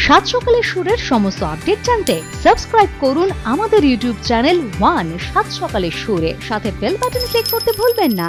সাত সকালের সুরের সমস্ত আপডেট জানতে সাবস্ক্রাইব করুন আমাদের ইউটিউব চ্যানেল 1 সাত সকালের সুরে, সাথে বেল বাটন ক্লিক করতে ভুলবেন না।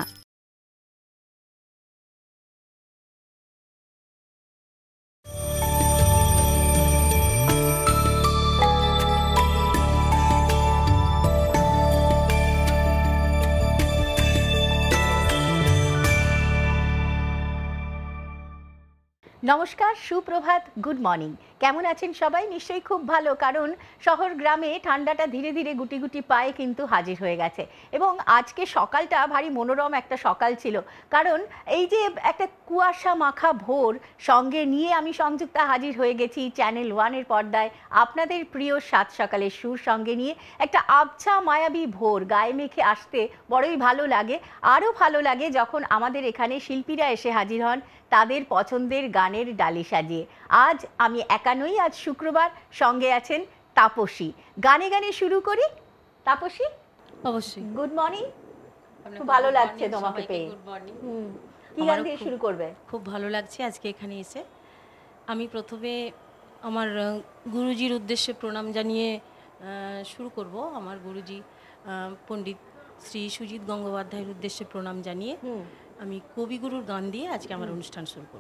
নমস্কার, সুপ্রভাত, গুড মর্নিং। কেমন আছেন সবাই? নিশ্চয়ই খুব ভালো, কারণ শহর গ্রামে ঠান্ডাটা ধীরে ধীরে গুটি গুটি পায়ে কিন্তু হাজির হয়ে গেছে। এবং আজকে সকালটা ভারী মনোরম একটা সকাল ছিল, কারণ এই যে একটা কুয়াশা মাখা ভোর সঙ্গে নিয়ে আমি সংযুক্তা হাজির হয়ে গেছি চ্যানেল 1-এর পর্দায়। আপনাদের প্রিয় সাত সকালের সুর সঙ্গে নিয়ে একটা আবছা মায়াবী ভোর গায়ে মেখে আসতে বড়ই ভালো লাগে। আরও ভালো লাগে যখন আমাদের এখানে শিল্পীরা এসে হাজির হন তাদের পছন্দের গানের ডালি সাজিয়ে। আজ আমি একা নই, আজ শুক্রবার, সঙ্গে আছেন তাপসী। গানে গানে শুরু করি। তাপসী, অবশ্যই গুড মর্নিং। খুব ভালো লাগছে তোমাকে পেয়ে। Good morning. কি গান দিয়ে শুরু করবে? খুব ভালো লাগছে আজকে এখানে এসে। আমি প্রথমে আমার গুরুজির উদ্দেশ্যে প্রণাম জানিয়ে শুরু করব। আমার গুরুজি পণ্ডিত শ্রী সুজিত গঙ্গোপাধ্যায়ের উদ্দেশ্যে প্রণাম জানিয়ে আমি কবিগুরুর গান দিয়ে আজকে আমার অনুষ্ঠান শুরু করব।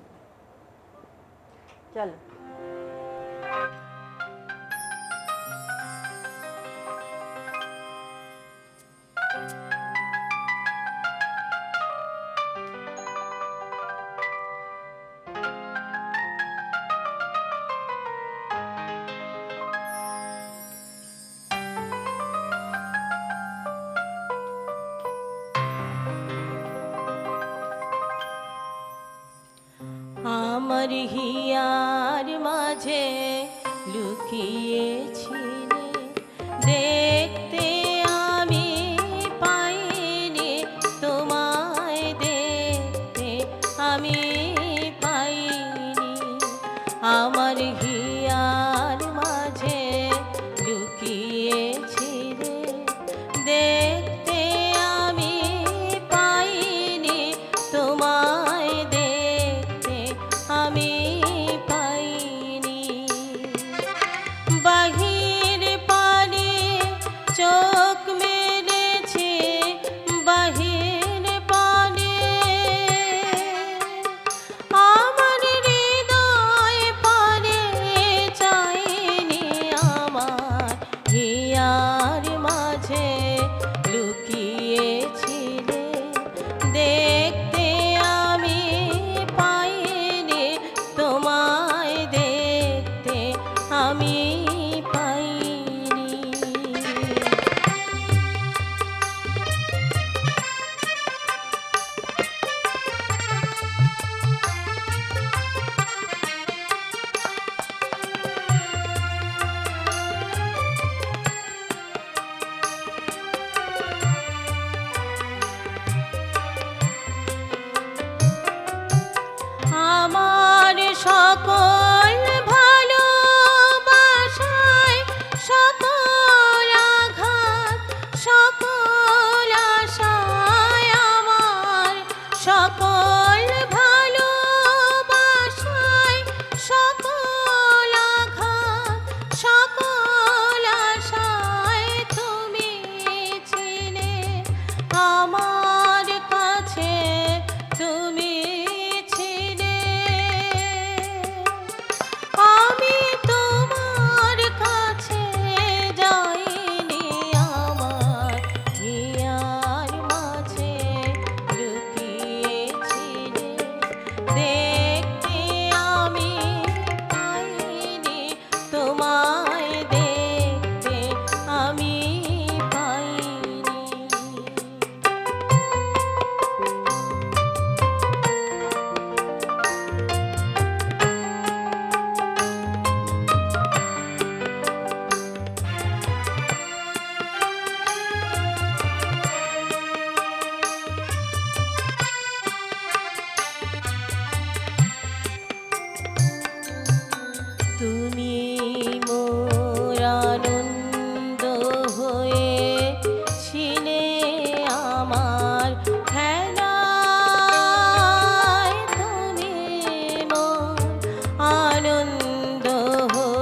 চলো। আমার হিয়ার মাঝে লুকিয়েছিলে, দেখতে আমি পাইনি তোমায়, দেখতে আমি পাইনি। আমার হিয়ার মাঝে লুকিয়েছিলে, দেখতে আমি পাইনি তোমায়, আমি পাইনি। বাহির পানে চোখ মেলেছি, বাহির পানে আমার হৃদয় পানে চাইনি। আমার হিয়ার মাঝে লুকিয়েছিলে, দেখতে আমি পাইনি তোমায়, দেখতে আমি পাইনি। আমার সকল ভালোবাসায়, সকল আঘাত, সকল আশায়, আমার সকল ভালোবাসায়, সকল আঘাত, সকল আশায় তুমি ছিলে আমার কাছে, তুমি আমি তোমার কাছে যাইনি। আমার হিয়ার মাঝে লুকিয়েছিলে, দেখতে আমি পাইনি তোমায়, দেখতে আমি পাইনি। তুমি মোর আনন্দ হয়েছিলে, আমার খেলায় তুমি মোর আনন্দ হয়ে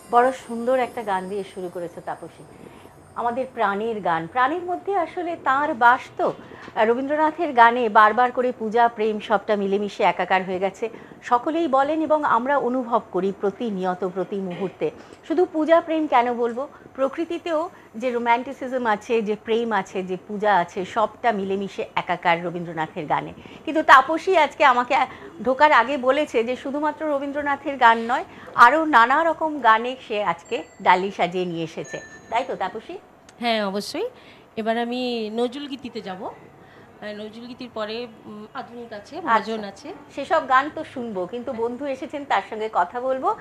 বড় সুন্দর একটা গান দিয়ে শুরু করেছে তাপসী, আমাদের প্রাণের গান। প্রাণের মধ্যে আসলে তাঁর বাস তো। রবীন্দ্রনাথের গানে বারবার করে পূজা প্রেম সবটা মিলেমিশে একাকার হয়ে গেছে, সকলেই বলেন এবং আমরা অনুভব করি প্রতিনিয়ত প্রতি মুহূর্তে। শুধু পূজা প্রেম কেন বলবো, প্রকৃতিতেও যে রোম্যান্টিসিজম আছে, যে প্রেম আছে, যে পূজা আছে, সবটা মিলেমিশে একাকার রবীন্দ্রনাথের গানে। কিন্তু তাপসী আজকে আমাকে ঢোকার আগে বলেছে যে শুধুমাত্র রবীন্দ্রনাথের গান নয়, আরও নানা রকম গানে সে আজকে ডালি সাজিয়ে নিয়ে এসেছে, তাই তো তাপসী? হ্যাঁ, অবশ্যই। এবার আমি নজরুল গীতিতে যাব। নজরুল গীতির পরে আধুনিক আছে, ভজন আছে। সেসব গান তো শুনবো, কিন্তু বন্ধু এসেছেন, তার সঙ্গে কথা বলবো।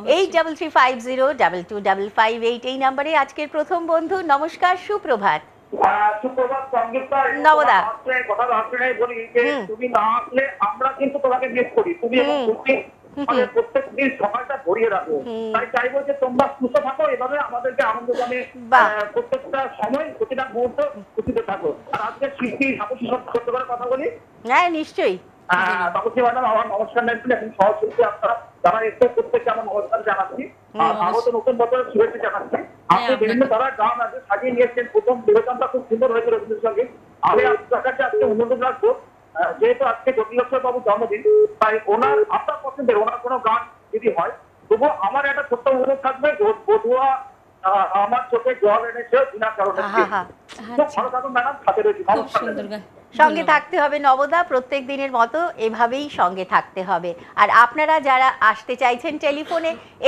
8335022558 এই নাম্বারে আজকের প্রথম বন্ধু। নমস্কার, সুপ্রভাত। সুপ্রভাত সংযুক্তা। নবদা, কথা রাত্রে বলি যে তুমি না আসলে আমরা কিন্তু তোমাকে মিস করি। তুমি এবং তুমি আমাদের প্রত্যেক দিন সকালটা ভরিয়ে রাখো। তাই চাইবো যে তোমরা সুস্থ থাকো, এভাবে আমাদেরকে আনন্দগানে প্রত্যেকটা সময় প্রতিটা মুহূর্ত খুশিতে থাকো। আর আজকে সৃষ্টি তাপসী সত্য করে কথা বলি। হ্যাঁ, নিশ্চয়ই। তাপসী ম্যাডাম, আমার নমস্কার জানাচ্ছি। এখন সহশিল্পী আপনারা যারা এসে প্রত্যেককে আমার নমস্কার জানাচ্ছি। আর আগত নতুন বছরের শুভেচ্ছা জানাচ্ছি। আপনি বিভিন্ন ধারার গান আজকে সাজিয়ে নিয়েছেন। প্রথম নিবেদনটা খুব সুন্দর হয়েছে রবীন্দ্রসঙ্গীত। আমি আপনার কাছে আজকে অনুরোধ রাখবো, যেহেতু আজকে জটিলেশ্বর বাবুর জন্মদিন, তাই ওনার আপনার পছন্দের ওনার কোনো গান যদি হয়, তবুও আমার একটা ছোট্ট অনুরোধ থাকবে, বধুয়া আমার চোখে জল এনেছে বিনা কারণে। ভালো থাকুন ম্যাডাম, সাথে রয়েছি। সঙ্গে থাকতে হবে নবদা, প্রত্যেক দিনের মতো এভাবেই সঙ্গে থাকতে হবে। আর আপনারা যারা আসতে চাইছেন টেলিফোনে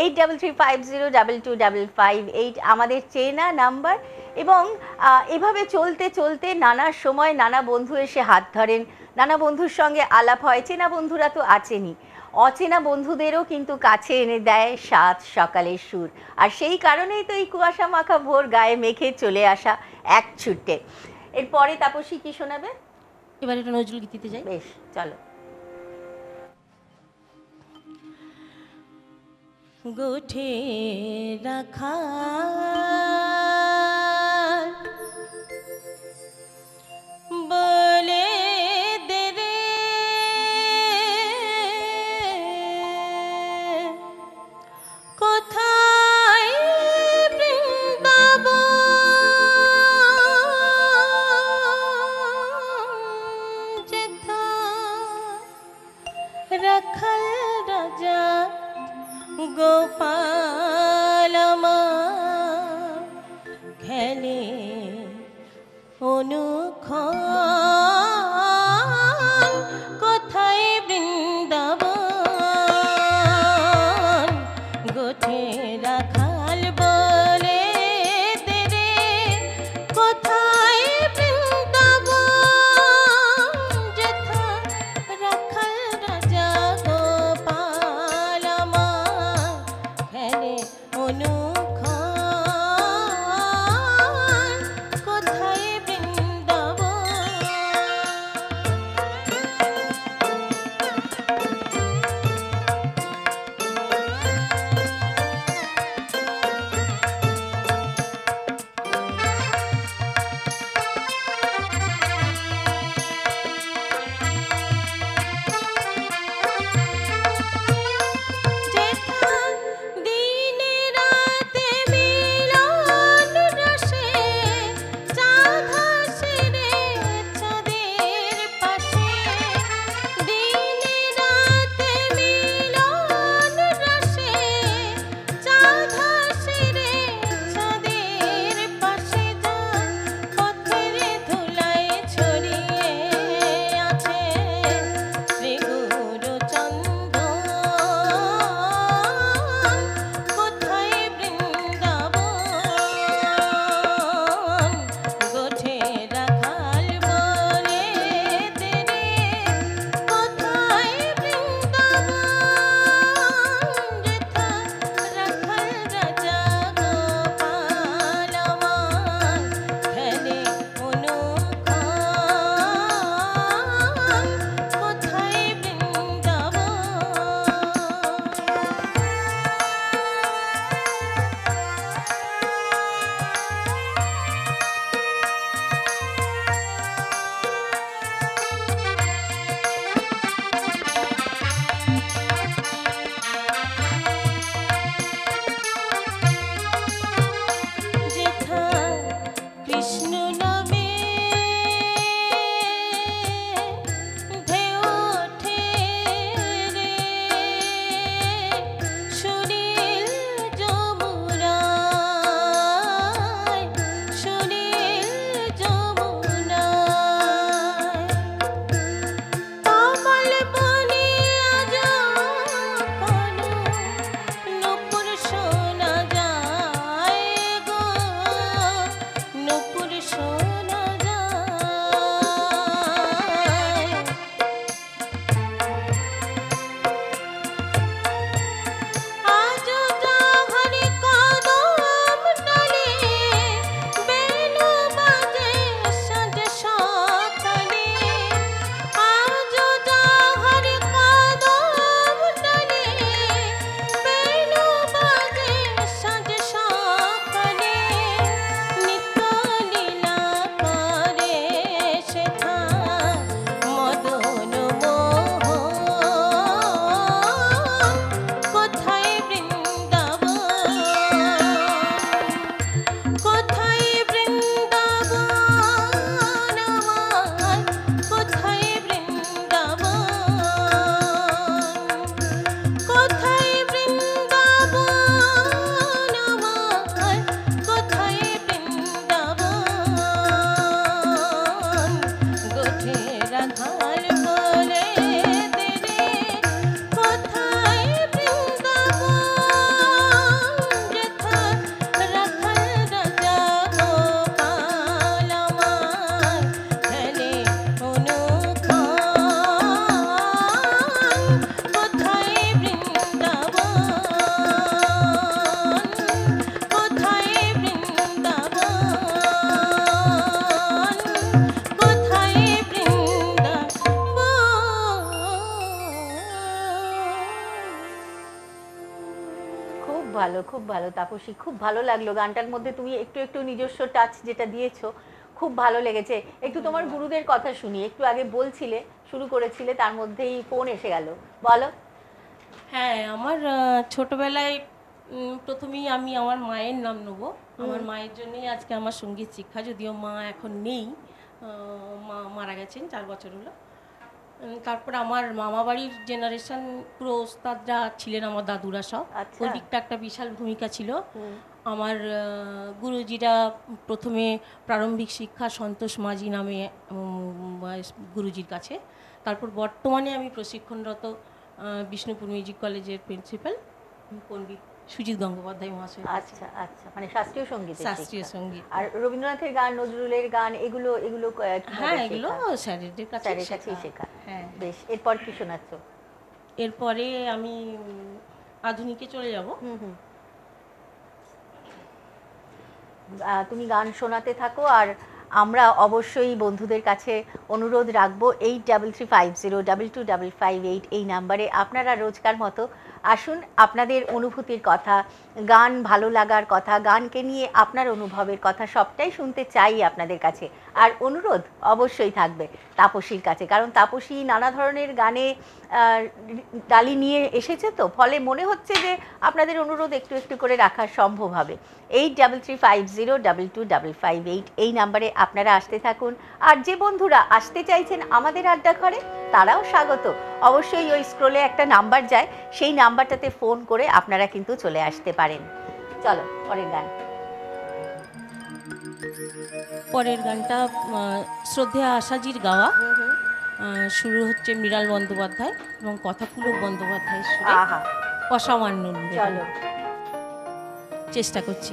8335022558 আমাদের চেনা নাম্বার। এবং এভাবে চলতে চলতে নানা সময় নানা বন্ধু এসে হাত ধরেন, নানা বন্ধুর সঙ্গে আলাপ হয়। চেনা বন্ধুরা তো আছেনই, অচেনা বন্ধুদেরও কিন্তু কাছে এনে দেয় সাত সকালের সুর। আর সেই কারণেই তো এই কুয়াশা মাখা ভোর গায়ে মেখে চলে আসা এক ছুটে। এরপরে তাপসী কি শোনাবে? এবার এটা নজরুল গীতিতে যাই। বেশ, চলো। গোঠে রাখা বলে দে রে কোথায় বৃন্দাবন যেথা রাখাল রাজা গোপাল আমার খেলে অনুক্ষণ কোথায় বৃন্দাবন গোঠে রাখাল বলে দে রে কোথায় বৃন্দাবন যেথা রাখাল রাজা গোপাল আমার খেলে অনুক্ষণ কোথায় বৃন্দাবন। খুব ভালো তাপসী, খুব ভালো লাগলো গানটার মধ্যে তুমি একটু একটু নিজস্ব টাচ যেটা দিয়েছো, খুব ভালো লেগেছে। একটু তোমার গুরুদের কথা শুনি, একটু আগে বলছিলে শুরু করেছিলে তার মধ্যেই ফোন এসে গেল, বলো। হ্যাঁ, আমার ছোটবেলায় প্রথমেই আমি আমার মায়ের নাম নেব। আমার মায়ের জন্যই আজকে আমার সঙ্গীত শিক্ষা, যদিও মা এখন নেই, মা মারা গেছেন 4 বছর হলো। তারপর আমার মামাবাড়ির জেনারেশন পুরো ওস্তাদরা ছিলেন, আমার দাদুরা সব। আচ্ছা। ওই দিকটা একটা বিশাল ভূমিকা ছিল। আমার গুরুজিরা প্রথমে প্রারম্ভিক শিক্ষা সন্তোষ মাঝি নামে গুরুজির কাছে, তারপর বর্তমানে আমি প্রশিক্ষণরত বিষ্ণুপুর মিউজিক কলেজের প্রিন্সিপাল পণ্ডিত সুজিত গঙ্গোপাধ্যায় মহাশয়। আচ্ছা আচ্ছা, মানে শাস্ত্রীয় সঙ্গীত। শাস্ত্রীয় সঙ্গীত। আর রবীন্দ্রনাথের গান, নজরুলের গান, এগুলো এগুলো হ্যাঁ, এগুলো স্যারেদের কাছেই শেখা। হ্যাঁ। বেশ, এরপর কি শোনাচ্ছ? এরপরে আমি আধুনিকে চলে যাব। তুমি গান শোনাতে থাকো, আর আমরা অবশ্যই বন্ধুদের কাছে অনুরোধ রাখবো 8335022558 এই নাম্বারে আপনারা রোজকার মতো আসুন, আপনাদের অনুভূতির কথা, গান ভালো লাগার কথা, গানকে নিয়ে আপনার অনুভবের কথা সবটাই শুনতে চাই আপনাদের কাছে। আর অনুরোধ অবশ্যই থাকবে তাপসীর কাছে, কারণ তাপসী নানা ধরনের গানে তালি নিয়ে এসেছে, তো ফলে মনে হচ্ছে যে আপনাদের অনুরোধ একটু একটু করে রাখা সম্ভব হবে। 8335022558 এই নাম্বারে আপনারা আসতে থাকুন। আর যে বন্ধুরা আসতে চাইছেন আমাদের আড্ডা ঘরে, তারাও স্বাগত। অবশ্যই ওই স্ক্রলে একটা নাম্বার যায়, সেই নাম্বারটাতে ফোন করে আপনারা কিন্তু চলে আসতে পারেন। চলো পরের গান। পরের গানটা শ্রদ্ধেয়া আশাজির গাওয়া। শুরু হচ্ছে মৃণাল বন্দ্যোপাধ্যায় এবং কথা পুলক বন্দ্যোপাধ্যায়ের সুরে। অসামান্য। চলো, চেষ্টা করছি।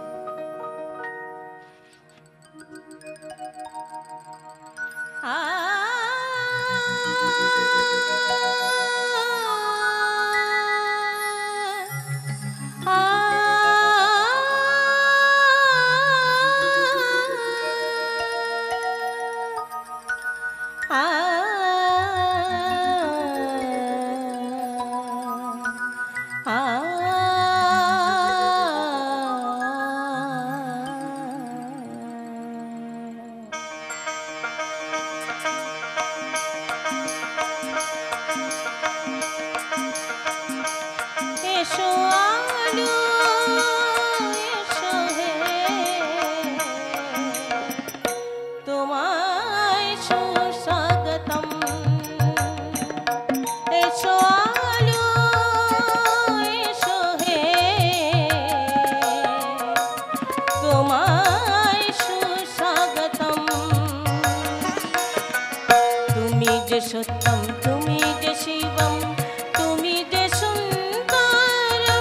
সত্যম তুমি যে শিবম তুমি যে সুন্দরম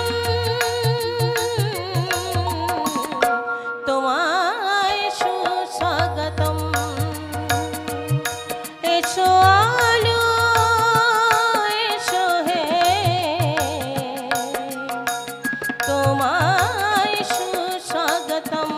তোমায় সুস্বাগতম এসো আলো এসো হে তোমায় সুস্বাগতম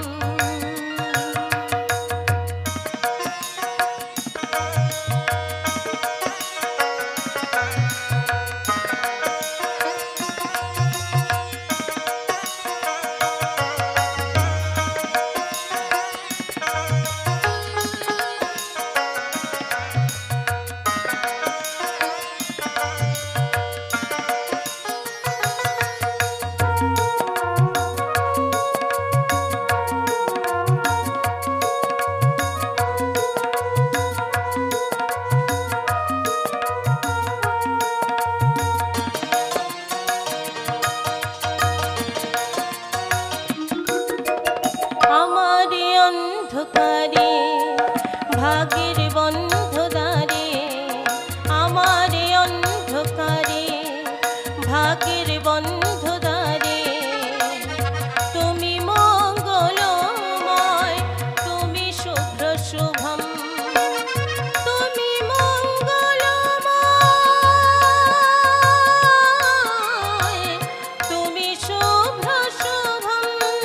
অন্ধকারে ভাগের বন্ধ দ্বারে আমার অন্ধকারে ভাগের বন্ধ দ্বারে তুমি মঙ্গলময় তুমি শুভ্র শুভম তুমি মঙ্গলময় তুমি শুভ্র শুভম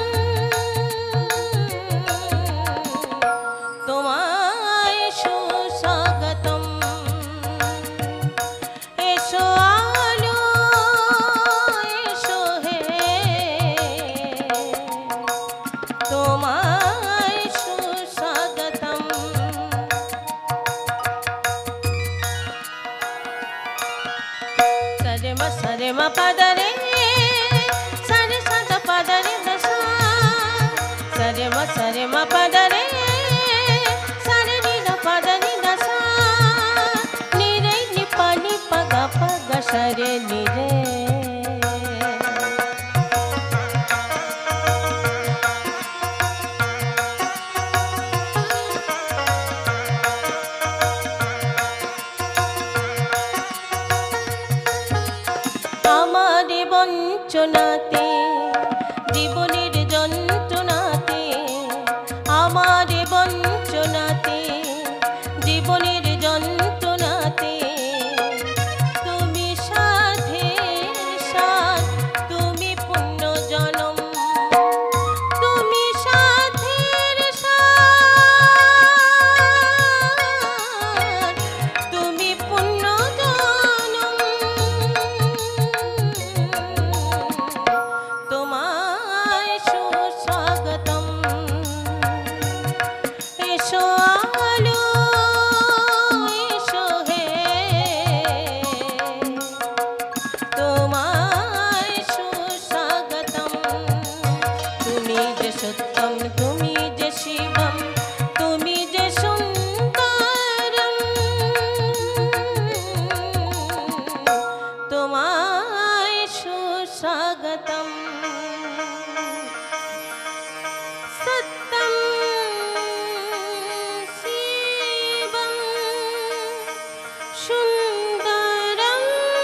তোমায় সুস্বাগতম এসো আলো সরে মা পাদারে সরে সাদ পাদারে দশা সরে মা পাদারে সরে নি না পাদারে দশা নিরে নি পানি পগা পগা সরে নিরে আমারে বঞ্চনাতে জীবনের যন্ত্রণাতে আমারে বঞ্চনাতে জীবনের যন্ত্রণাতে তুমি সাধের সাধ তুমি পুণ্য জনম তুমি সাধের সাধ তুমি পুণ্য জনম তোমায় সুস্বাগতম এসো আলো এসো হে তোমায় সুস্বাগতম তুমি যে সত্যম তুমি যে শিবম তুমি যে সুন্দরম তোমায় সুস্বাগতম সত্যম শিবম সুন্দরম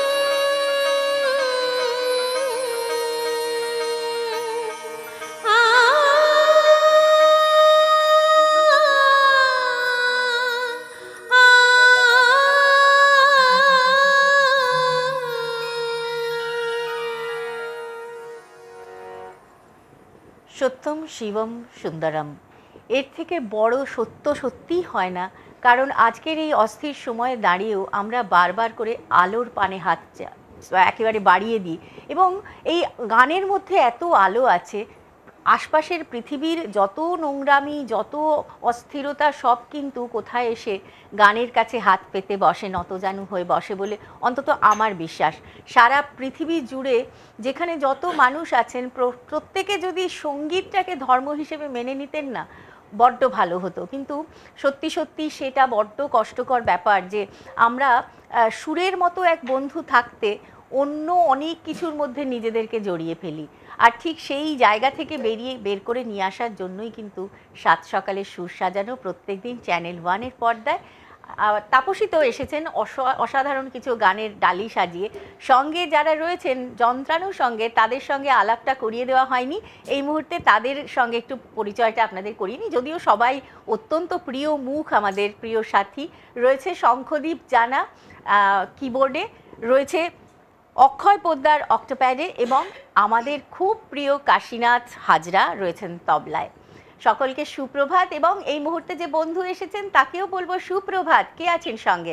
সত্যম শিবম সুন্দরম, এর থেকে বড় সত্য সত্যিই হয় না। কারণ আজকের এই অস্থির সময়ে দাঁড়িয়েও আমরা বারবার করে আলোর পানে হাত একেবারে বাড়িয়ে দিই, এবং এই গানের মধ্যে এত আলো আছে। আশপাশের পৃথিবীর যত নোংরামি, যত অস্থিরতা, সব কিন্তু কোথায় এসে গানের কাছে হাত পেতে বসে, নতজানু হয়ে বসে বলে অন্তত আমার বিশ্বাস। সারা পৃথিবী জুড়ে যেখানে যত মানুষ আছেন, প্রত্যেকে যদি সঙ্গীতটাকে ধর্ম হিসেবে মেনে নিতেন না, বড্ড ভালো হতো। কিন্তু সত্যি সত্যি সেটা বড্ড কষ্টকর ব্যাপার যে আমরা সুরের মতো এক বন্ধু থাকতে অন্য অনেক কিছুর মধ্যে নিজেদেরকে জড়িয়ে ফেলি। আর ঠিক সেই জায়গা থেকে বের করে নিয়ে আসার জন্যই কিন্তু সাত সকালে সুর সাজানো প্রত্যেকদিন চ্যানেল 1-এর পর্দায়। তাপসী তো এসেছেন অসাধারণ কিছু গানের ডালি সাজিয়ে। সঙ্গে যারা রয়েছেন যন্ত্রাণুর সঙ্গে, তাদের সঙ্গে আলাপটা করিয়ে দেওয়া হয়নি। এই মুহূর্তে তাদের সঙ্গে একটু পরিচয়টা আপনাদের করিয়ে নিই, যদিও সবাই অত্যন্ত প্রিয় মুখ, আমাদের প্রিয় সাথী। রয়েছে শঙ্খদীপ জানা কিবোর্ডে, রয়েছে অক্ষয় পোদ্দার অক্টোপ্যাডে, এবং আমাদের খুব প্রিয় কাশীনাথ হাজরা রয়েছেন তবলায়। সকলকে সুপ্রভাত, এবং এই মুহূর্তে যে বন্ধু এসেছেন তাকেও বলবো সুপ্রভাত। কে আছেন সঙ্গে?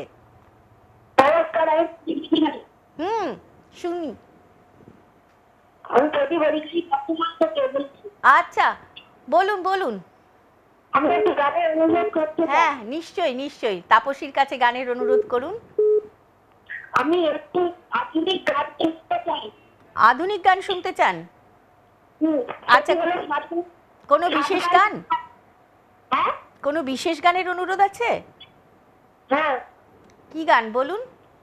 শুনি। আচ্ছা, বলুন বলুন। হ্যাঁ, নিশ্চয়ই নিশ্চয়ই, তাপসীর কাছে গানের অনুরোধ করুন। আমি একটু আধুনিক গান শুনতে চাই। আধুনিক গান শুনতে চান? আচ্ছা, কোনো বিশেষ গান? হ্যাঁ, কোনো বিশেষ গানের অনুরোধ আছে? হ্যাঁ, কি গান বলুন?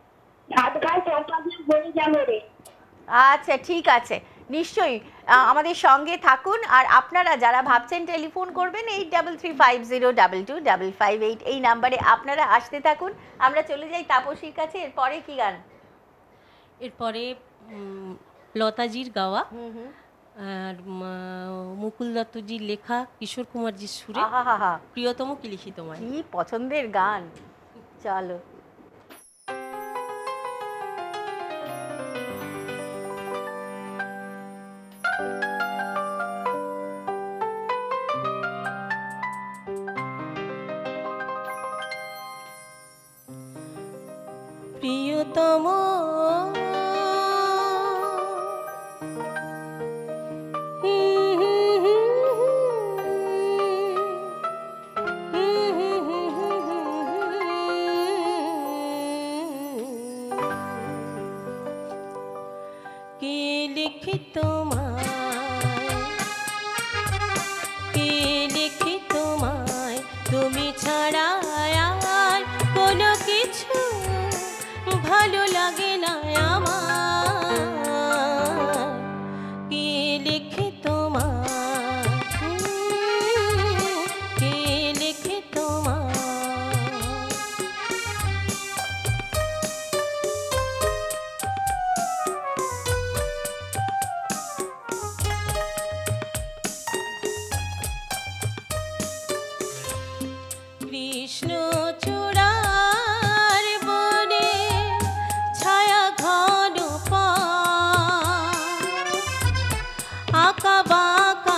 আচ্ছা, ঠিক আছে, নিশ্চয়ই আমাদের সঙ্গে থাকুন। আর আপনারা যারা ভাবছেন টেলিফোন করবেন 8335022558 এই নাম্বারে আপনারা আসতে থাকুন। আমরা চলে যাই তাপসীর কাছে। এরপরে কি গান? এরপরে লতাজির গাওয়া আর মুকুল দত্তজির লেখা, কিশোর কুমারজির সুরে প্রিয়তম কি লিখি তোমায়। কি পছন্দের গান, চলো। প্রিয়তম কে লিখে তোমায়, কে লিখে তোমায়, তুমি ছাড়া আর কোনো কিছু ভালো লাগে না আমার। কে লিখে তোমায়, কে লিখে তোমায়। কৃষ্ণ চূড়ার বনে ছায়া ঘন আঁকা বাঁকা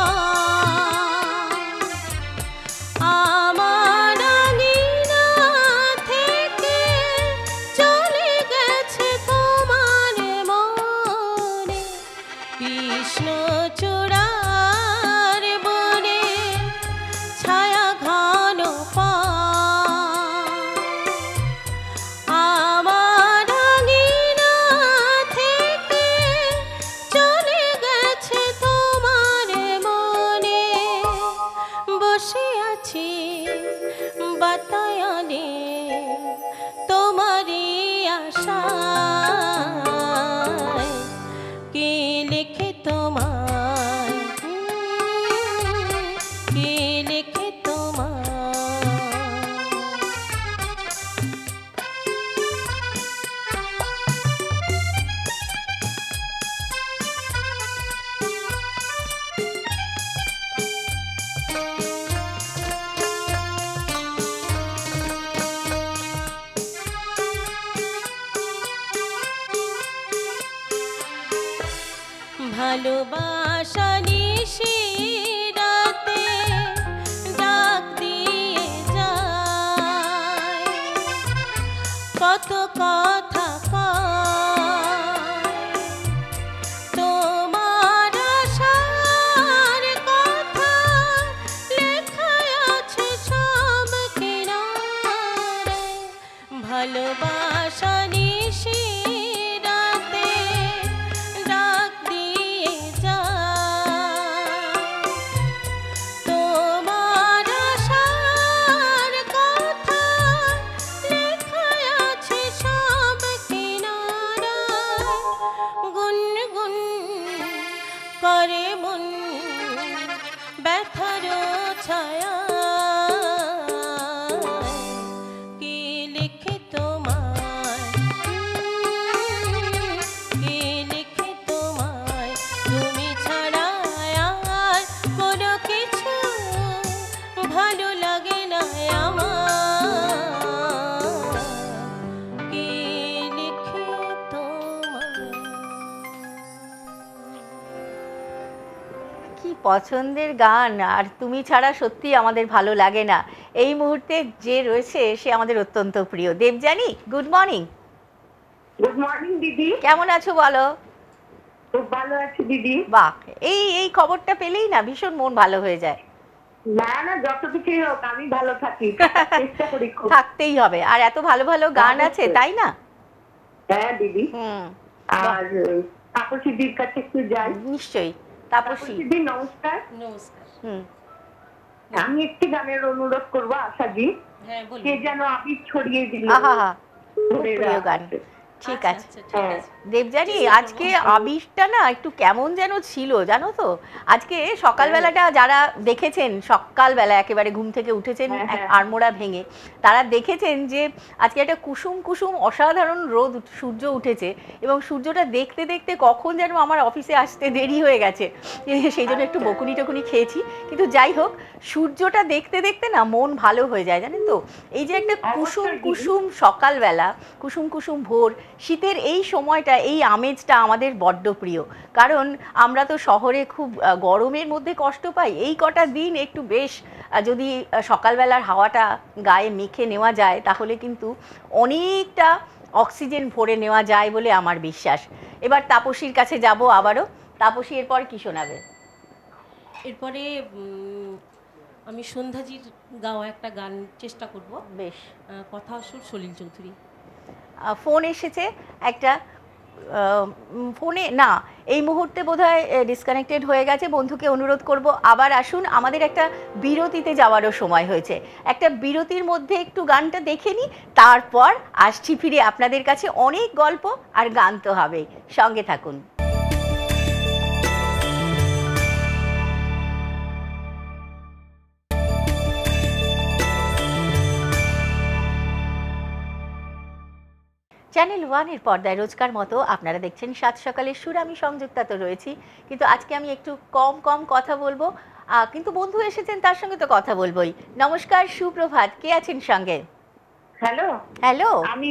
আমার আঙিনা থেকে চলে গেছে তোমার মনে। কৃষ্ণ চূড়ার বনে ছায়া ঘন আমার আঙিনা থেকে চলে গেছে তোমার মনে। বসে আছি বাতায়নে তোমারই আশায়। কে লিখে তোমায়, কে লিখে তোমায়। ভালোবাসা নিশি রাতে ডাক দিয়ে যায়, কত কথা কয়। তোমার আশার কথা লেখা আছে সব কিনারে। ভালোবাসা নিশি রাতে ডাক দিয়ে যায়, তোমার আশার কথা লেখা আছে সব কিনারায়। গুনগুন করে মন ব্যথার ছায়া। কে লিখে তোমায়, কে লিখে তোমায়, তুমি ছাড়া আর কোনো কিছু ভালো লাগে না আমার। কে লিখে তোমায়। কি পছন্দের গান! আর তুমি ছাড়া সত্যি আমাদের ভালো লাগে না। এই মুহূর্তে যে রয়েছে সে আমাদের অত্যন্ত প্রিয়। Debjani, good morning. Good morning দিদি। কেমন আছো বলো? খুব ভালো আছি দিদি। বাহ, এই এই খবরটা পেলেই না ভীষণ মন ভালো হয়ে যায়। না না, যত কিছুই হোক আমি ভালো থাকি, চেষ্টা করি খুব। থাকতেই হবে, আর এত ভালো ভালো গান আছে, তাই না? হ্যাঁ দিদি। হুম, আর তাপসী দিদির কাছে একটু যাই। নিশ্চয়ই। তাপসী, দিদি নমস্কার। নমস্কার। হুম, আমি একটি গানের অনুরোধ করবো আশাজি। হ্যাঁ বলুন। কে যেন আবির ছড়িয়ে দিল। আহা, খুব ভোরের প্রিয় গান। রাতে। ঠিক আচ্ছা, আছে। আচ্ছা, ঠিক আছে। দেবযানী, চেষ্টা করবো। আজকে আবিরটা না একটু কেমন যেন ছিল জানো তো। আজকে সকালবেলাটা যারা দেখেছেন, সকালবেলা একেবারে ঘুম থেকে উঠেছেন আড়মোড়া ভেঙে, তারা দেখেছেন যে আজকে একটা কুসুম কুসুম অসাধারণ রোদ সূর্য উঠেছে, এবং সূর্যটা দেখতে দেখতে কখন যেন আমার অফিসে আসতে দেরি হয়ে গেছে, সেই জন্য একটু বকুনি টকুনি খেয়েছি। কিন্তু যাই হোক, সূর্যটা দেখতে দেখতে না মন ভালো হয়ে যায়, জানেন তো। এই যে একটা কুসুম কুসুম সকালবেলা, কুসুম কুসুম ভোর, শীতের এই সময়টা, এই আমেজটা আমাদের বড্ড প্রিয়। কারণ আমরা তো শহরে খুব গরমের মধ্যে কষ্ট পাই। এই কটা দিন একটু বেশ যদি সকালবেলার হাওয়াটা গায়ে মেখে নেওয়া যায়, তাহলে কিন্তু অনেকটা অক্সিজেন ভরে নেওয়া যায় বলে আমার বিশ্বাস। এবার তাপসীর কাছে যাব আবারও। তাপসী, এরপর কি শোনাবে? এরপরে আমি সন্ধ্যাজির গাওয়া একটা গান চেষ্টা করব। বেশ। কথা সুর সলিল চৌধুরী। ফোন এসেছে একটা, ফোনে না, এই মুহূর্তে বোধহয় ডিসকানেক্টেড হয়ে গেছে। বন্ধুকে অনুরোধ করব আবার আসুন, আমাদের একটা বিরতিতে যাওয়ারও সময় হয়েছে। একটা বিরতির মধ্যে একটু গানটা দেখে নিই, তারপর আসছি ফিরে আপনাদের কাছে। অনেক গল্প আর গান তো হবেই, সঙ্গে থাকুন। চ্যানেল ওয়ানের পর্দায় রোজকার মতো আপনারা দেখছেন সাত সকালের সুর। আমি সংযুক্তা তো রয়েছি, কিন্তু আজকে আমি একটু কম কথা বলবো, কিন্তু বন্ধু এসেছেন তার সঙ্গে তো কথা বলবোই। নমস্কার, সুপ্রভাত, কে আছেন সঙ্গে? হ্যালো হ্যালো, আমি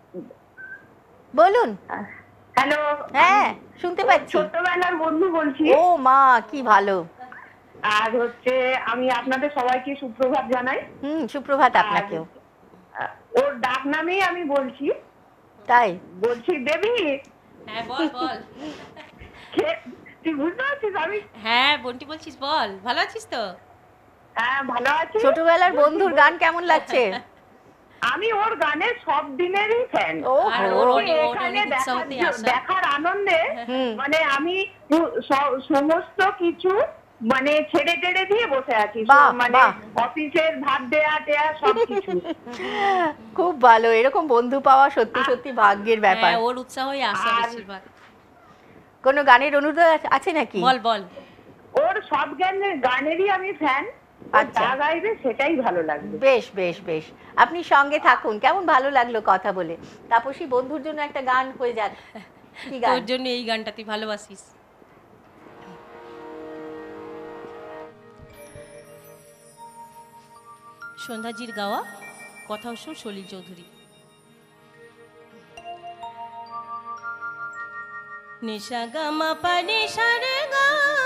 বলুন। হ্যালো হ্যাঁ, শুনতে পাচ্ছি। ছোটবেলার বন্ধু বলছি। ও মা, কি ভালো। আর হচ্ছে আমি আপনাদের সবাইকে সুপ্রভাত জানাই। সুপ্রভাত আপনাকেও। ওর ডাক নামেই আমি বলছি। তাই বলছি দেবী। হ্যাঁ বল বল। তুই বুঝতে পারছিস? আমি হ্যাঁ বন্টি বলছিস, বল। ভালো আছিস তো? হ্যাঁ ভালো আছি। ছোটবেলার বন্ধুর গান কেমন লাগছে? আমি ওর গানের সব দিনেরই ফ্যান। আর ওর এখানে উৎসাহতেই আসা। দেখার আনন্দে মানে আমি সমস্ত কিছু মানে ছেড়ে টেড়ে দিয়ে বসে আছি। মানে অফিসের ভাত দেয়া সবকিছু। খুব ভালো, এরকম বন্ধু পাওয়া সত্যি সত্যি ভাগ্যের ব্যাপার। ওর উৎসাহই আসা বেশিরভাগ। কোনো গানের অনুরোধ আছে নাকি? বল বল। ওর সব গানেরই আমি ফ্যান। যা গাইবে সেটাই ভালো লাগবে। বেশ বেশ বেশ, আপনি সঙ্গে থাকুন। কেমন ভালো লাগলো কথা বলে। তাপসী, বন্ধুর জন্য একটা গান হয়ে যাক। কি গান? তোর জন্য এই গানটা তুই ভালোবাসিস। সন্ধ্যাজির গাওয়া, কথা সুর সলিল চৌধুরী। নিশা গামা পানি সারে গা,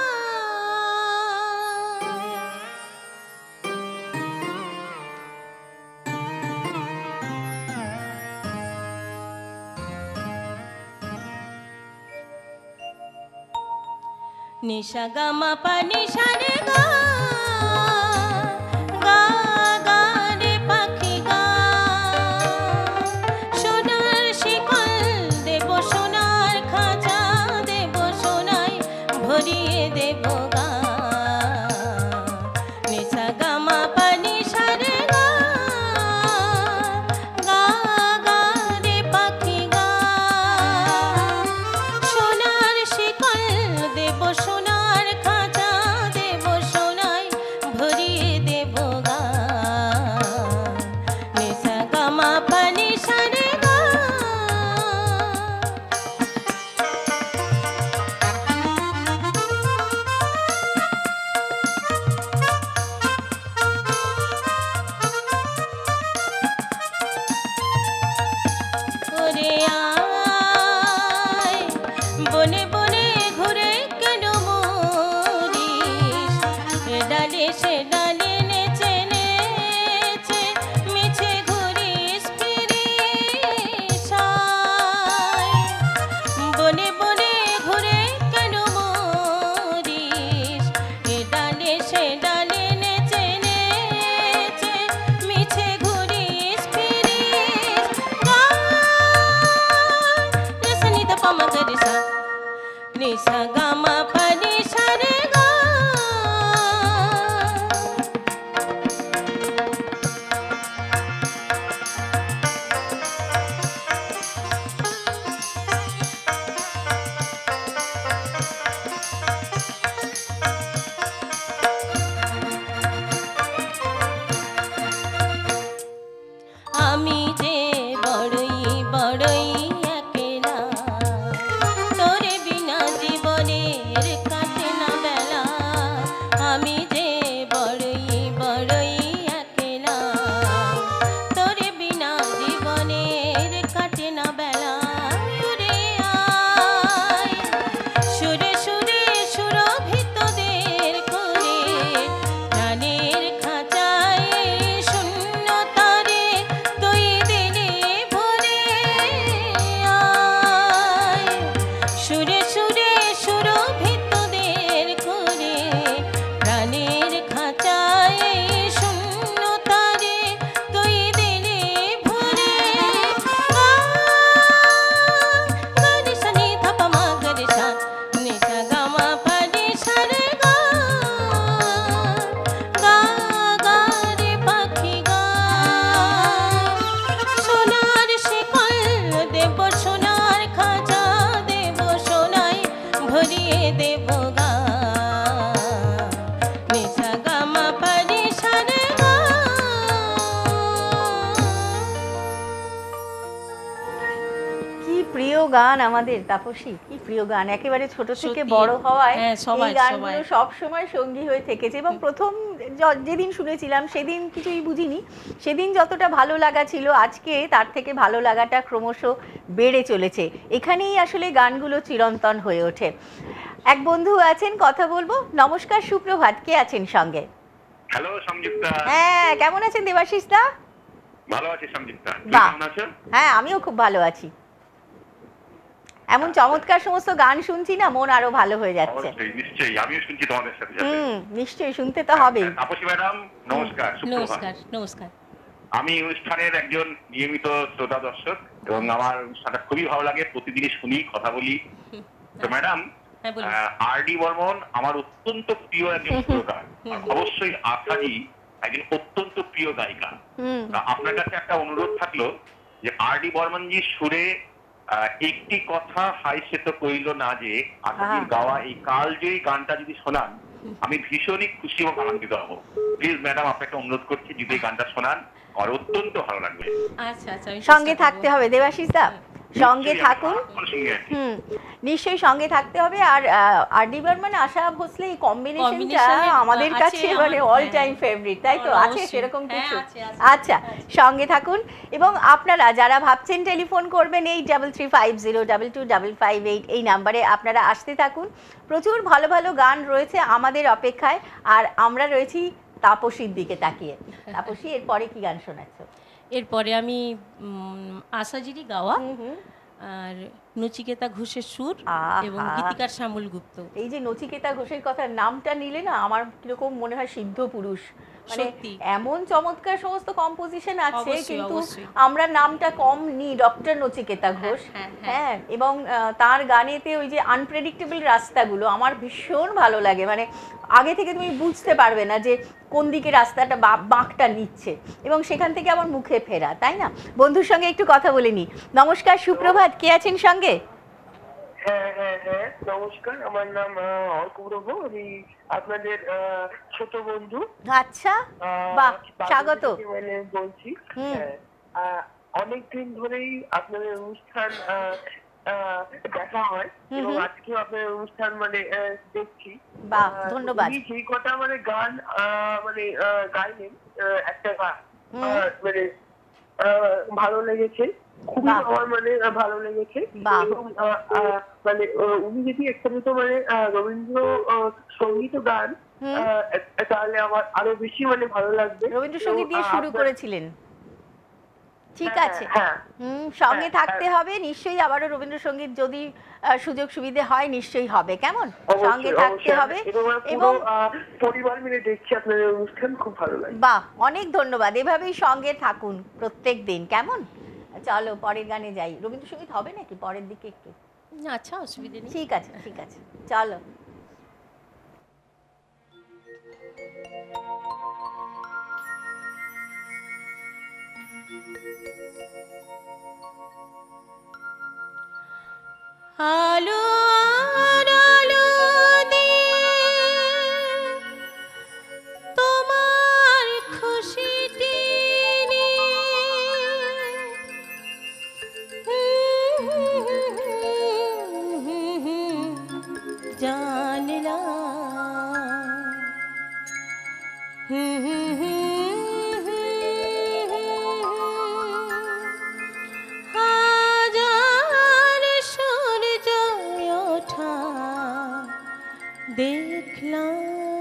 নিশা গামা পানি সারে গা, গা গা রে পাখি গা, সোনার শিকল দেব, সোনার খাঁচা দেব, সোনায় ভরিয়ে দেব গা। নিশা গামা পানি সারে গা, গা গা রে পাখি গা, সোনার শিকল দেব, সোনার খাঁচা দেব, সোনায় ভরিয়ে দেব গা। নিশা গামা পানি সারে গা। ওরে আয় বনে বনে ঘুরে কেন মরিস, এ ডালে সে ডালে নেচে নেচে মিছে ঘুরিস ফিরিস। আয় বনে বনে ঘুরে কেন মরিস, এ ডালে সে ডালে নেচে নেচে মিছে ঘুরিস ফিরিস। গা রে সা নি ধা পা মা গা রে সা, নিশা গামা পানি সারে গা। আমি যে বড়ই বড়ই একলা, তোরে বিনা জীবনের কাটে না বেলা। আমি যে বড়ই বড়ই একলা, তোরে বিনা জীবনের কাটে না বেলা। ওরে আয় সুরে সুরে সুরভিতদের করে, প্রাণের খাঁচায় শূন্যতারে তুই দিলে ভরে। আয় সুরে সুরে সুরভিতদের করে, প্রাণের খাঁচায় শূন্যতারে তুই দিলে ভরে। গা গা রে সা গেয়ে দেব গান নিসা গামা পারি সারে গা। কি প্রিয় গান আমাদের তাপসী, কি প্রিয় গান, একেবারে ছোট থেকে সত্যি। বড় হওয়ায় হ্যাঁ, সবাই, এই গানগুলো সবাই। সব সময় সঙ্গী হয়ে থেকেছে। এবং প্রথম যেদিন শুনেছিলাম সেদিন কিছুই বুঝিনি, সেদিন যতটা ভালো লাগা ছিল আজকে তার থেকে ভালো লাগাটা ক্রমশ বেড়ে চলেছে। এখানেই আসলে গানগুলো চিরন্তন হয়ে ওঠে। এক বন্ধু আছেন, কথা বলবো। নমস্কার, সুপ্রভাত, কে আছেন সঙ্গে? হ্যালো সংযুক্তা। হ্যাঁ, কেমন আছেন দেবাশিস দা? ভালো আছি সংযুক্তা, তুমি বাহ। কেমন আছো? হ্যাঁ, আমিও খুব ভালো আছি। এমন চমৎকার সমস্ত গান শুনছি না, মন আরো ভালো হয়ে যাচ্ছে। অবশ্যই, নিশ্চয়ই, আমিও শুনছি তোমাদের সাথে সাথে। নিশ্চয়ই, শুনতে তো হবেই। তাপসী ম্যাডাম নমস্কার, সুপ্রভাত। নমস্কার, নমস্কার। আমি অনুষ্ঠানের একজন নিয়মিত শ্রোতা দর্শক এবং আমার অনুষ্ঠানটা খুবই ভালো লাগে, প্রতিদিনই শুনি, কথা বলি। তো ম্যাডাম, হ্যাঁ, বলুন। আর.ডি. বর্মন আমার অত্যন্ত প্রিয় একজন সুরকার, আর অবশ্যই আশাজি একজন অত্যন্ত প্রিয় গায়িকা। তা আপনার কাছে একটা অনুরোধ থাকলো যে আর.ডি. বর্মনজির সুরে একটি কথা হাই সে তো কইল না, যে আশাজির গাওয়া এই কালজয়ী গানটা যদি শোনান আমি ভীষণই খুশি এবং আনন্দিত হব। প্লিজ ম্যাডাম, আপনাকে অনুরোধ করছি যদি এই গানটা শোনান আমার অত্যন্ত ভালো লাগবে। আচ্ছা আচ্ছা, আমি সঙ্গে চেষ্টা থাকতে করবো। হবে দেবাশিস দা, সঙ্গে নিশ্চয়ই, থাকুন। আমার সঙ্গে আছি। নিশ্চয়ই সঙ্গে থাকতে হবে। আর আর.ডি. বর্মন আশা ভোসলে এই কম্বিনেশনটা Combination-এ আমাদের আছে কাছে মানে আমার, অল হ্যাঁ। টাইম ফেভারিট, তাই তো? আছে অবশ্যই। সেরকম হ্যাঁ, কিছু? আছে, আছে। আচ্ছা, সঙ্গে থাকুন। এবং আপনারা যারা ভাবছেন টেলিফোন করবেন 8335022558 এই নাম্বারে আপনারা আসতে থাকুন। প্রচুর ভালো ভালো গান রয়েছে আমাদের অপেক্ষায়, আর আমরা রয়েছি তাপসীর দিকে তাকিয়ে। তাপসী, এরপরে কি গান শোনাচ্ছ? এরপরে আমি আশাজিরই গাওয়া আর নচিকেতা ঘোষের সুর এবং আহা। গীতিকার শ্যামল গুপ্ত। এই যে নচিকেতা ঘোষের কথা নামটা নিলে না, আমার কিরকম মনে হয় সিদ্ধ পুরুষ, মানে সত্যি। এমন চমৎকার সমস্ত কম্পোজিশন আছে, অবশ্যই, কিন্তু অবশ্যই। আমরা নামটা কম নিই, ডক্টর নচিকেতা ঘোষ। হ্যাঁ, হ্যাঁ। হ্যাঁ, এবং তার গানেতে ওই যে আনপ্রেডিক্টেবল রাস্তাগুলো আমার ভীষণ ভালো লাগে। মানে আগে থেকে তুমি বুঝতে পারবে না যে কোন দিকে রাস্তাটা বাঁকটা নিচ্ছে, এবং সেখান থেকে আমার মুখে ফেরা, তাই না? বন্ধুর সঙ্গে একটু কথা বলে নি। নমস্কার, সুপ্রভাত, কে আছেন সঙ্গে? হ্যাঁ, নমস্কার, আমার নাম অর্কব্রভ, আমি আপনাদের ছোট বন্ধু। আচ্ছা, বাহ, স্বাগত। মানে বলছি, অনেকদিন ধরেই আপনাদের অনুষ্ঠান দেখা হয় এবং আজকেও আপনাদের অনুষ্ঠান মানে দেখছি। বাহ, ধন্যবাদ। উনি যে কটা মানে গান মানে গাইলেন, একটা গান মানে ভালো লেগেছে, খুবই আমার মানে ভালো লেগেছে। এবং মানে উনি যদি একটা মতো মানে রবীন্দ্র সঙ্গীত গান তাহলে আমার আরো বেশি মানে ভালো লাগবে। রবীন্দ্রসঙ্গীত দিয়ে শুরু করেছিলেন, ঠিক আছে। হ্যাঁ, সঙ্গে থাকতে হবে নিশ্চয়ই। আবারও রবীন্দ্রসঙ্গীত যদি সুযোগ সুবিধে হয় নিশ্চয়ই হবে, কেমন? সঙ্গে থাকতে হবে এবং পরিবার মিলে দেখছি আপনাদের অনুষ্ঠান, খুব ভালো লাগে। বাহ, অনেক ধন্যবাদ। এভাবেই সঙ্গে থাকুন প্রত্যেক দিন, কেমন? চলো পরের গানে যাই। রবীন্দ্রসঙ্গীত হবে নাকি পরের দিকে একটু? আচ্ছা, অসুবিধা নেই। ঠিক আছে, ঠিক আছে, চলো। আলো আর আলো দিয়ে তোমার খুশিটি জানলাম হাজার সূর্য ওঠা দেখলাম।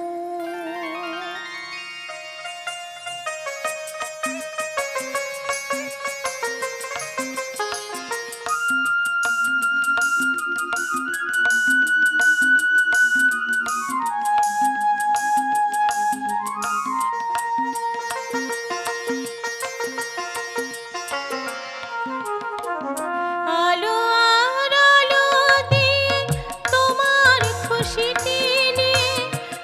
আলো আর আলো দিয়ে তোমার খুশিটি নিয়ে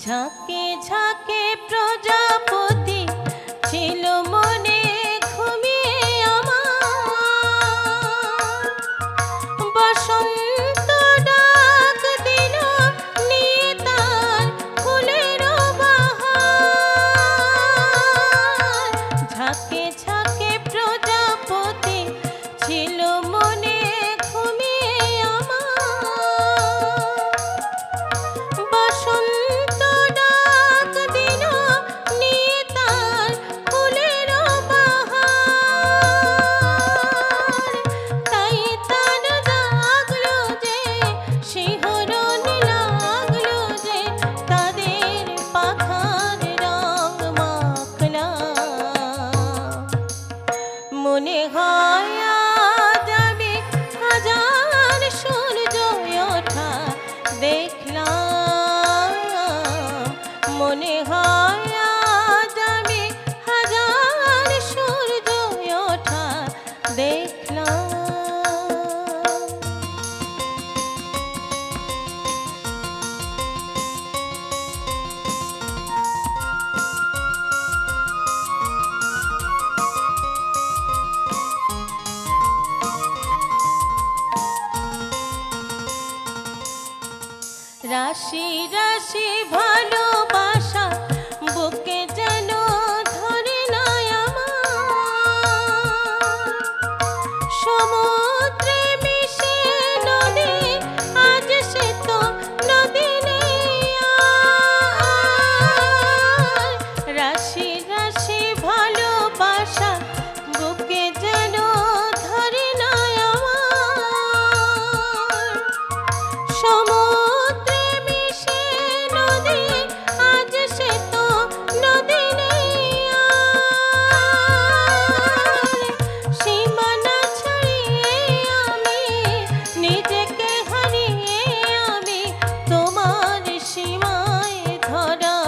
ঝাঁকে ঝাঁকে প্রজাপতি ছিল মনে ঘুমিয়ে আমার, বসন্ত ডাক দিল নিয়ে তার ফুলের বাহার। ঝাঁকে ঝাঁকে প্রজাপতি ছিল মনে ঘুমিয়ে আমার, বসন্ত ডাক দিল নিয়ে তার ফুলের বাহার। তাই তার লাগলো যে শিহরণ লাগলো যে তাদের পাখার রং মাখলাম। মনে হয় আজ আমি হাজার সূর্য ওঠা দেখলাম। মনে হয় আজ আমি হাজার সূর্য ওঠা দেখলাম। রাশি রাশি ভালোবাসা বুকে যেন ধরে নাই আমার, সমুদ্রে মিশে নদী আজ সে তো নদী নেই আর। রাশি রাশি ভালোবাসা বুকে যেন ধরে নাই আমার, সমুদ্রে মিশে নদী আজ সে তো নদী নেই আর। সীমানা ছাড়িয়ে আমি নিজেকে হারিয়ে আমি তোমার সীমায় ধরা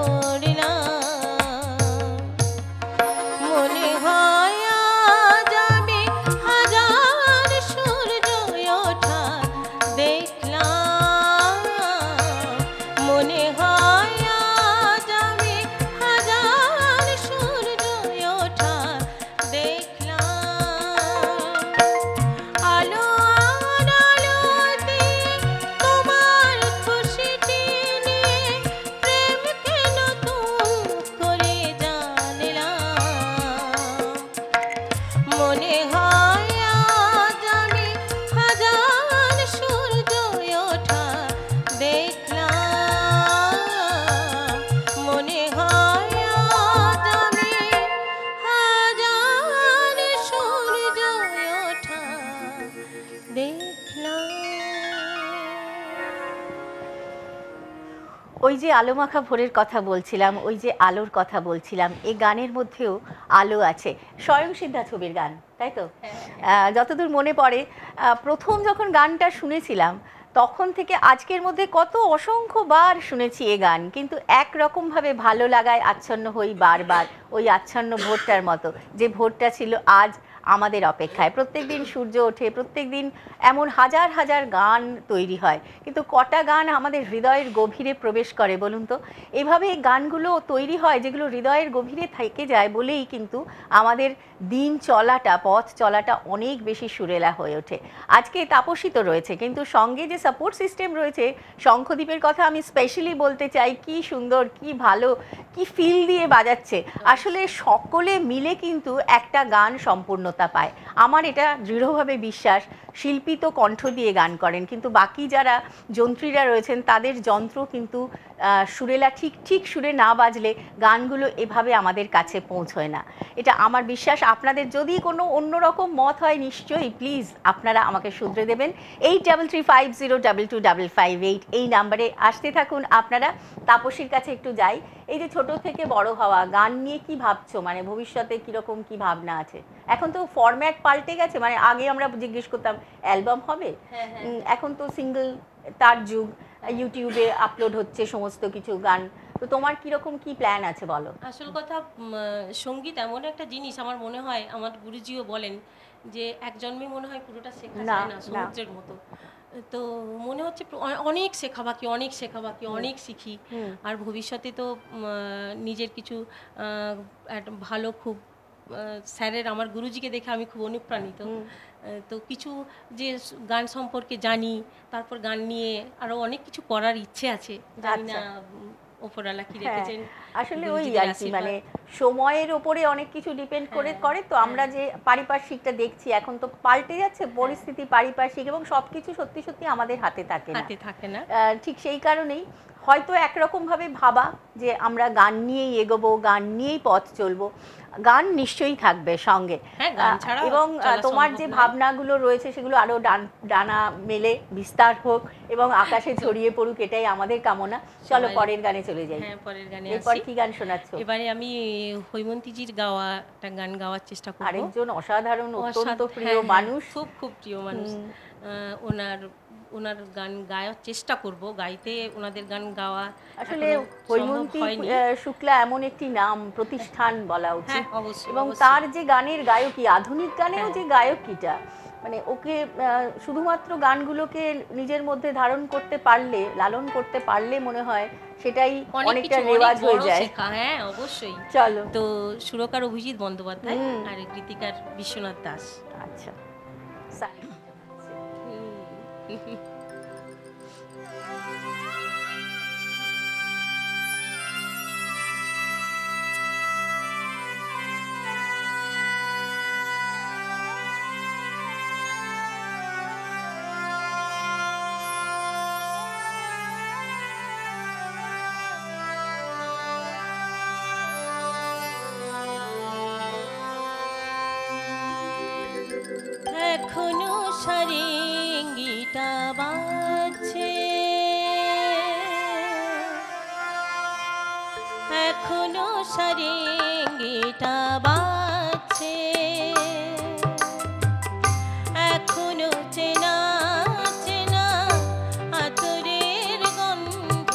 পড়লাম। মনে হয় আজ আমি হাজার সূর্য ওঠা দেখলাম। মনে হয় আজ আমি হাজার সূর্য ওঠা দেখলাম। আলো আর আলোতে তোমার খুশিটি নিয়ে প্রেমকে নতুন করে জানলাম। মনে হয় আজ আমি হাজার সূর্য ওঠা দেখলাম। মনে হয় আজ আমি হাজার সূর্য ওঠা দেখলাম। ওই যে আলোমাখা ভোরের কথা বলছিলাম, ওই যে আলোর কথা বলছিলাম, এই গানের মধ্যেও আলো আছে। স্বয়ং সিদ্ধা ছবির গান, তাই তো? যতদূর মনে পড়ে, প্রথম যখন গানটা শুনেছিলাম তখন থেকে আজকের মধ্যে কত অসংখ্যবার শুনেছি এ গান, কিন্তু একরকমভাবে ভালো লাগায় আচ্ছন্ন হই বারবার, ওই আচ্ছন্ন ভোরটার মতো, যে ভোরটা ছিল আজ আমাদের অপেক্ষায়। প্রত্যেকদিন সূর্য ওঠে, প্রত্যেকদিন এমন হাজার হাজার গান তৈরি হয়, কিন্তু কটা গান আমাদের হৃদয়ের গভীরে প্রবেশ করে বলুন তো? এভাবে গানগুলো তৈরি হয় যেগুলো হৃদয়ের গভীরে থেকে যায় বলেই কিন্তু আমাদের দিন চলাটা, পথ চলাটা অনেক বেশি সুরেলা হয়ে ওঠে। আজকে তাপসী তো রয়েছে, কিন্তু সঙ্গে যে সাপোর্ট সিস্টেম রয়েছে, শঙ্খদ্বীপের কথা আমি স্পেশালি বলতে চাই। কি সুন্দর, কি ভালো, কি ফিল দিয়ে বাজাচ্ছে। আসলে সকলে মিলে কিন্তু একটা গান সম্পূর্ণতা পায়। আমার এটা দৃঢ়ভাবে বিশ্বাস। শিল্পী তো কণ্ঠ দিয়ে গান করেন, কিন্তু বাকি যারা যন্ত্রীরা রয়েছেন তাদের যন্ত্র কিন্তু সুরেলা ঠিক ঠিক সুরে না বাজলে গানগুলো এভাবে আমাদের কাছে পৌঁছয় না। এটা আমার বিশ্বাস। আপনাদের যদি কোনো অন্যরকম মত হয় নিশ্চয়ই প্লিজ আপনারা আমাকে শুধরে দেবেন। 8335022258 এই নাম্বারে আসতে থাকুন আপনারা। তাপসীর কাছে একটু যাই। এই যে ছোট থেকে বড় হওয়া, গান নিয়ে কি ভাবছো, মানে ভবিষ্যতে কিরকম কি ভাবনা আছে? এখন তো ফরম্যাট পাল্টে গেছে, মানে আগে আমরা জিজ্ঞেস করতাম অ্যালবাম হবে, এখন তো সিঙ্গেল তার যুগ, ইউটিউবে আপলোড হচ্ছে সমস্ত কিছু গান। তো তোমার কিরকম কি প্ল্যান আছে বলো। আসল কথা সঙ্গীত এমন একটা জিনিস, আমার মনে হয় আমার গুরুজিও বলেন যে এক জন্মে মনে হয় পুরোটা শেখা যায় না, সমুদ্রের মতো। তো মনে হচ্ছে অনেক শেখা বাকি, অনেক শেখা বাকি, অনেক শিখি। আর ভবিষ্যতে তো নিজের কিছু ভালো খুব স্যারের, আমার গুরুজিকে দেখে আমি খুব অনুপ্রাণিত। তো কিছু যে গান সম্পর্কে জানি, তারপর গান নিয়ে আরো অনেক কিছু করার ইচ্ছে আছে, জানি না ওপরওয়ালা কি রেখেছেন। আসলে ওই আর কি, মানে সময়ের ওপরে অনেক কিছু ডিপেন্ড করে তো আমরা যে পারিপার্শ্বিকটা দেখছি এখন তো পাল্টে যাচ্ছে পরিস্থিতি, পারিপার্শ্বিক এবং সবকিছু সত্যি সত্যি আমাদের হাতে থাকে না। ঠিক সেই কারণেই হয়তো একরকম ভাবে ভাবা যে আমরা গান নিয়েই এগোবো, গান নিয়েই পথ চলবো, গান নিশ্চয়ই থাকবে সঙ্গে, এবং তোমার যে ভাবনাগুলো রয়েছে সেগুলো আরো ডানা মেলে বিস্তার হোক এবং আকাশে ছড়িয়ে পড়ুক, এটাই আমাদের কামনা। চলো পরের গানে চলে যাই। পরের গানে এরপর কি গান শোনাচ্ছ? এবারে আমি হৈমন্তীজির গাওয়া একটা গান গাওয়ার চেষ্টা করব। আরেকজন অসাধারণ অত্যন্ত প্রিয় মানুষ, খুব প্রিয় মানুষ। ওনার গান গাওয়ার চেষ্টা করব, গাইতে ওনাদের গান গাওয়া। আসলে হৈমন্তী শুক্লা এমন একটি নাম, প্রতিষ্ঠান বলা উচিত, এবং তার যে গানের গায়কী, আধুনিক গানেও যে গায়কীটা, মানে ওকে শুধুমাত্র গানগুলোকে নিজের মধ্যে ধারণ করতে পারলে, লালন করতে পারলে মনে হয় সেটাই অনেকটা রেওয়াজ হয়ে যায়। হ্যাঁ অবশ্যই। চলো, তো সুরকার অভিজিৎ বন্দ্যোপাধ্যায় আর গীতিকার বিশ্বনাথ দাস। আচ্ছা, এখনো সারেঙ্গিটা বাজছে, এখনো সারেঙ্গিটা বাজছে, এখনো চেনা চেনা আতরের গন্ধ,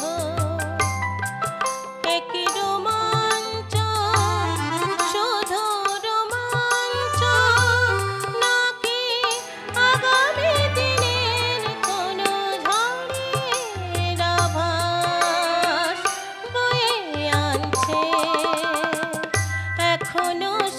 একই রোমাঞ্চ, শুধু রোমাঞ্চ, নাকি আগামী দিনের কোনো ঝড়ের আভাস বয়ে আনছে, এখনো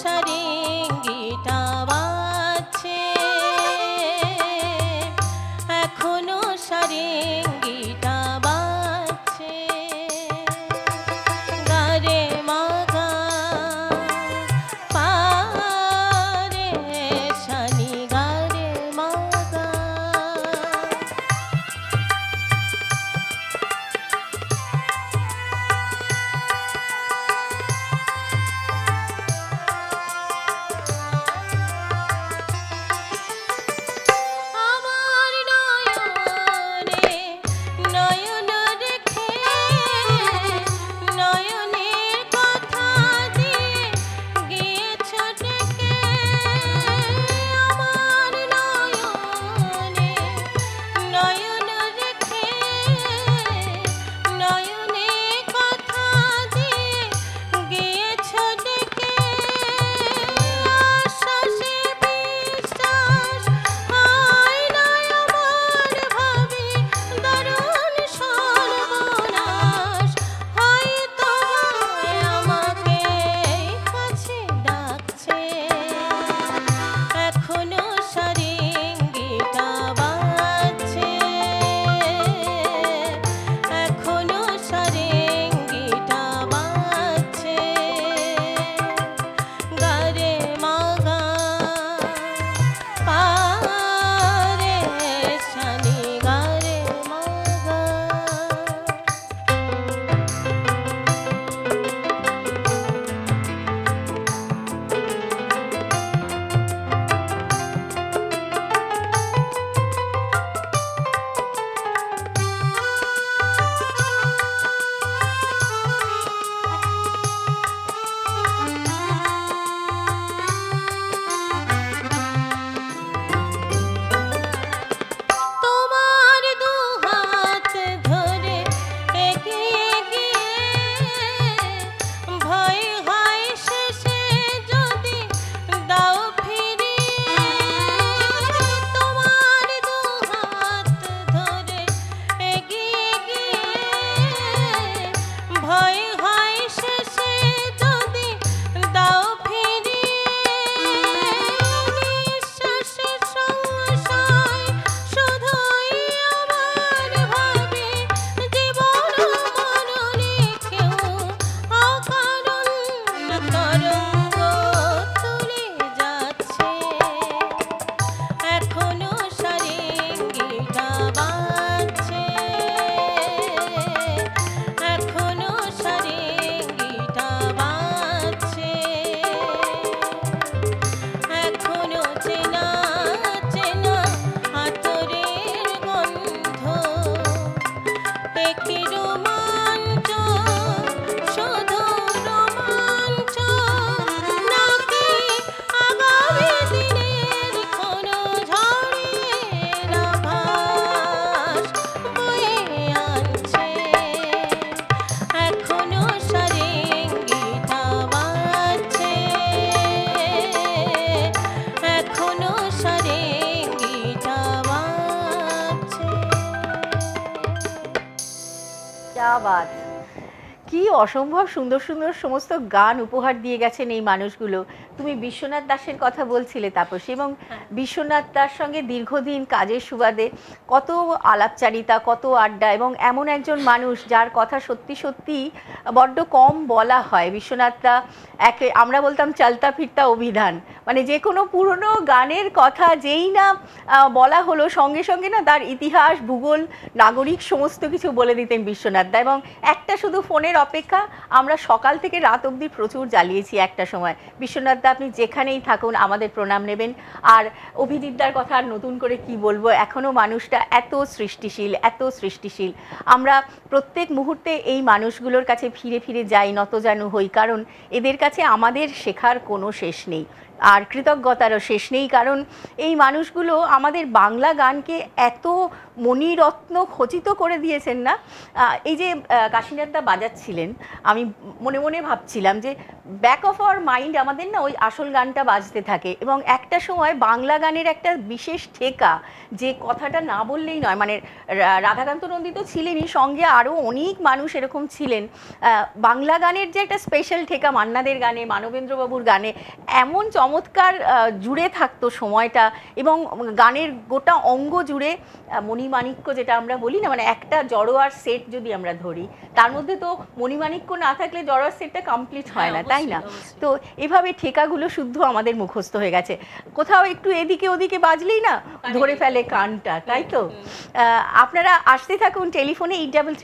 বাত, কি অসম্ভব সুন্দর সুন্দর সমস্ত গান উপহার দিয়ে গেছেন এই মানুষগুলো। তুমি বিশ্বনাথ দাসের কথা বলছিলে তাপসী, এবং বিশ্বনাথ দাস সঙ্গে দীর্ঘদিন কাজের সুবাদে কত আলাপচারিতা, কত আড্ডা, এবং এমন একজন মানুষ যার কথা সত্যি সত্যি বড্ড কম বলা হয়। বিশ্বনাথ দা একে আমরা বলতাম চলতা ফিরতা অভিধান, মানে যে কোনো পুরনো গানের কথা যেই না বলা হলো সঙ্গে সঙ্গে না তার ইতিহাস, ভূগোল, নাগরিক সমস্ত কিছু বলে দিতেন বিশ্বনাথ দা। এবং একটা শুধু ফোনের অপেক্ষা, আমরা সকাল থেকে রাত অবধি প্রচুর জ্বালিয়েছি একটা সময়। বিশ্বনাথ দা আপনি যেখানেই থাকুন আমাদের প্রণাম নেবেন। আর অভিজিৎদার কথা আর নতুন করে কি বলবো, এখনও মানুষটা এত সৃষ্টিশীল, এত সৃষ্টিশীল। আমরা প্রত্যেক মুহূর্তে এই মানুষগুলোর কাছে ফিরে ফিরে যাই, নতজানু হই, কারণ এদের কাছে আমাদের শেখার কোনো শেষ নেই আর কৃতজ্ঞতারও শেষ নেই। কারণ এই মানুষগুলো আমাদের বাংলা গানকে এত মণিরত্ন খচিত করে দিয়েছেন না। এই যে কাশীনাথদা বাজাচ্ছিলেন, আমি মনে মনে ভাবছিলাম যে ব্যাক অফ আওয়ার মাইন্ড আমাদের না ওই আসল গানটা বাজতে থাকে, এবং একটা সময় বাংলা গানের একটা বিশেষ ঠেকা, যে কথাটা না বললেই নয়, মানে রাধাকান্ত নন্দী তো ছিলেনই, সঙ্গে আরও অনেক মানুষ এরকম ছিলেন। বাংলা গানের যে একটা স্পেশাল ঠেকা মান্নাদের গানে, মানবেন্দ্রবাবুর গানে এমন চমৎকার জুড়ে থাকতো সময়টা, এবং গানের গোটা অঙ্গ জুড়ে মণিমাণিক্য যেটা আমরা বলি না, মানে একটা জড়োয়ার সেট যদি আমরা ধরি, তার মধ্যে তো মণিমাণিক্য না থাকলে জড়োয়ার সেটটা কমপ্লিট হয় না, তাই না? তো এভাবে ঠেকাগুলো শুদ্ধ আমাদের মুখস্থ হয়ে গেছে। কোথাও একটু এদিকে ওদিকে বাজলেই না ধরে ফেলে কানটা, তাই তো? আপনারা আসতে থাকুন টেলিফোনে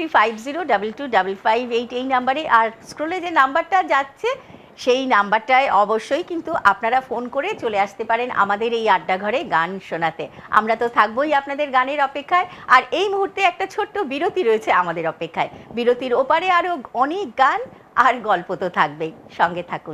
8335022558 এই নাম্বারে, আর স্ক্রোলে যে নাম্বারটা যাচ্ছে সেই নাম্বারটায় অবশ্যই কিন্তু আপনারা ফোন করে চলে আসতে পারেন আমাদের এই আড্ডা ঘরে গান শোনাতে। আমরা তো থাকবোই আপনাদের গানের অপেক্ষায়। আর এই মুহূর্তে একটা ছোট্ট বিরতি রয়েছে আমাদের অপেক্ষায়। বিরতির ওপারে আরও অনেক গান আর গল্প তো থাকবেই, সঙ্গে থাকুন।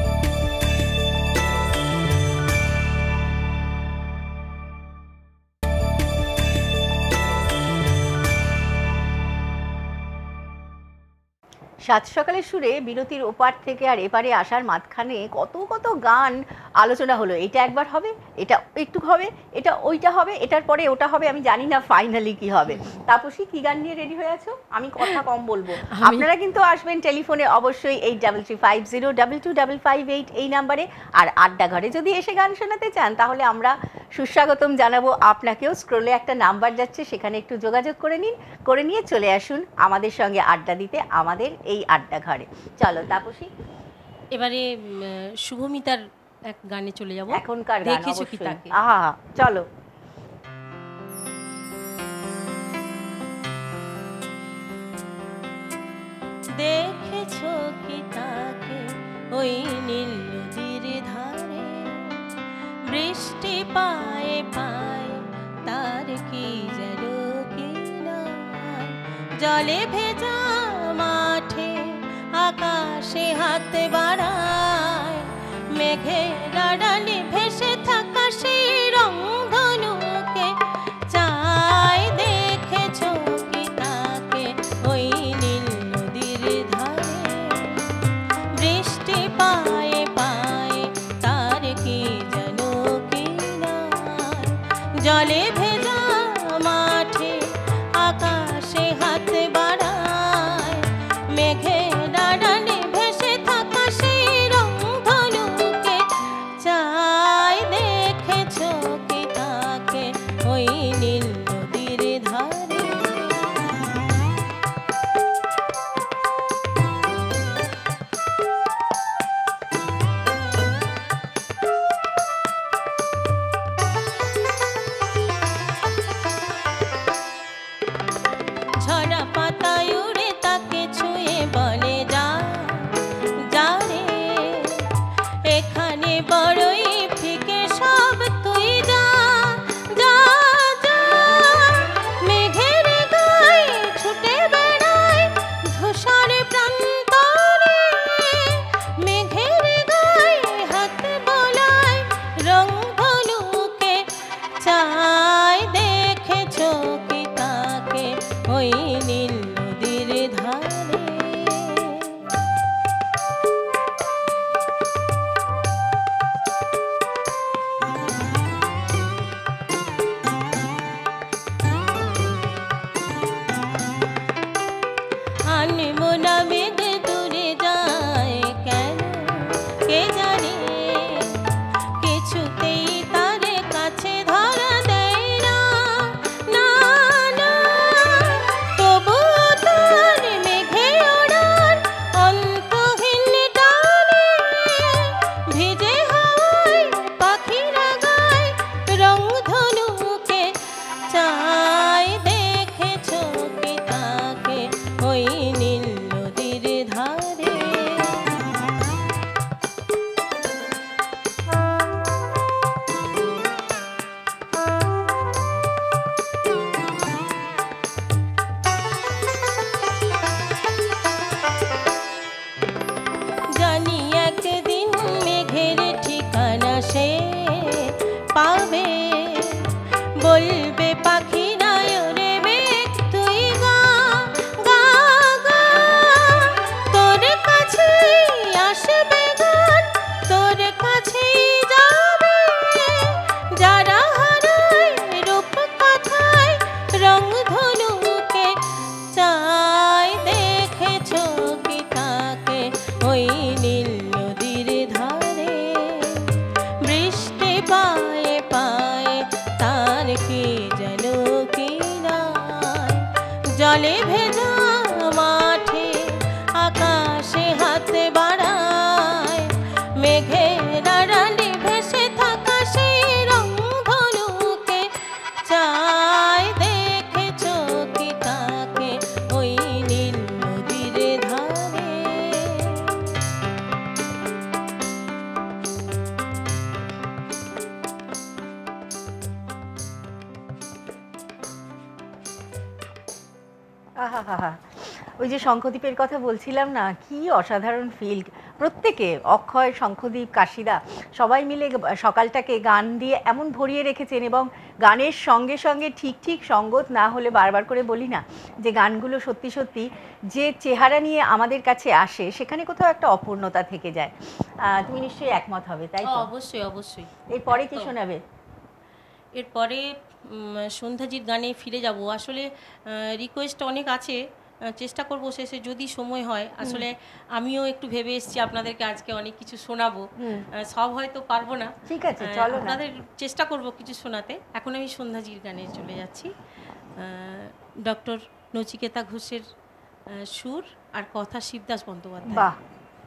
সাত সকালের সুরে বিরতির ওপার থেকে আর এপারে আসার মাঝখানে কত কত গান আলোচনা হলো। এটা একবার হবে, এটা একটু হবে, এটা ওইটা হবে, এটার পরে ওটা হবে, আমি জানি না ফাইনালি কি হবে। তাপসী, কি গান নিয়ে রেডি হয়ে আছো? আমি কথা কম বলবো, আপনারা কিন্তু আসবেন টেলিফোনে অবশ্যই 8335022558 এই নাম্বারে। আর আড্ডা ঘরে যদি এসে গান শোনাতে চান তাহলে আমরা সুস্বাগতম জানাবো আপনাকেও। স্ক্রোলে একটা নাম্বার যাচ্ছে, সেখানে একটু যোগাযোগ করে নিন, করে নিয়ে চলে আসুন আমাদের সঙ্গে আড্ডা দিতে আমাদের এই আড্ডা ঘরে। চলো তাপসী, এবারে শুভমিতার এক গানে চলে যাব। এখনকার গান দেখেছো কি তাকে? আহা, চলো। দেখেছো কি তাকে ওই নীল নদীর ধারে, বৃষ্টি পায়ে পায়ে তার কি যেন কি নাই, জলে ভেজা মাঠে আকাশে হাত বাড়ায়, মেঘের আড়ালে ভেসে থাকা সেই রংধনুকে চাই। দেখেছো কি তাকে ওই নীল নদীর ধারে, বৃষ্টি পায়ে পায়ে তার কি যেন কি নাই, জলে ভেজা মাঠে আকাশে হাত বাড়ায়, মেঘের আড়ালে ভেসে থাকা সেই রংধনুকে চাই। দেখেছো কি তাকে ওই নীল নদীর ধারে। আহা, ওই যে শঙ্খদ্বীপের কথা বলছিলাম না, কি অসাধারণ ফিল। প্রত্যেকে, অক্ষয়, শঙ্খদ্বীপ, কাশিদা সবাই মিলে সকালটাকে গান দিয়ে এমন ভরিয়ে রেখেছেন, এবং গানের সঙ্গে সঙ্গে ঠিক ঠিক সঙ্গত না হলে, বারবার করে বলি না যে গানগুলো সত্যি সত্যি যে চেহারা নিয়ে আমাদের কাছে আসে সেখানে কোথাও একটা অপূর্ণতা থেকে যায়। তুমি নিশ্চয়ই একমত হবে, তাই তো? অবশ্যই অবশ্যই। এরপরে কি শোনাবে? এরপরে সন্ধ্যাজির গানে ফিরে যাব। আসলে রিকোয়েস্ট অনেক আছে, চেষ্টা করবো শেষে যদি সময় হয়। আসলে আমিও একটু ভেবে এসেছি আপনাদেরকে আজকে অনেক কিছু শোনাবো, সব হয়তো পারবো না। ঠিক আছে, চলো, আপনাদের চেষ্টা করব কিছু শোনাতে। এখন আমি সন্ধ্যাজির গানে চলে যাচ্ছি। ডক্টর নচিকেতা ঘোষের সুর আর কথা শিবদাস বন্দ্যোপাধ্যায়। বাহ।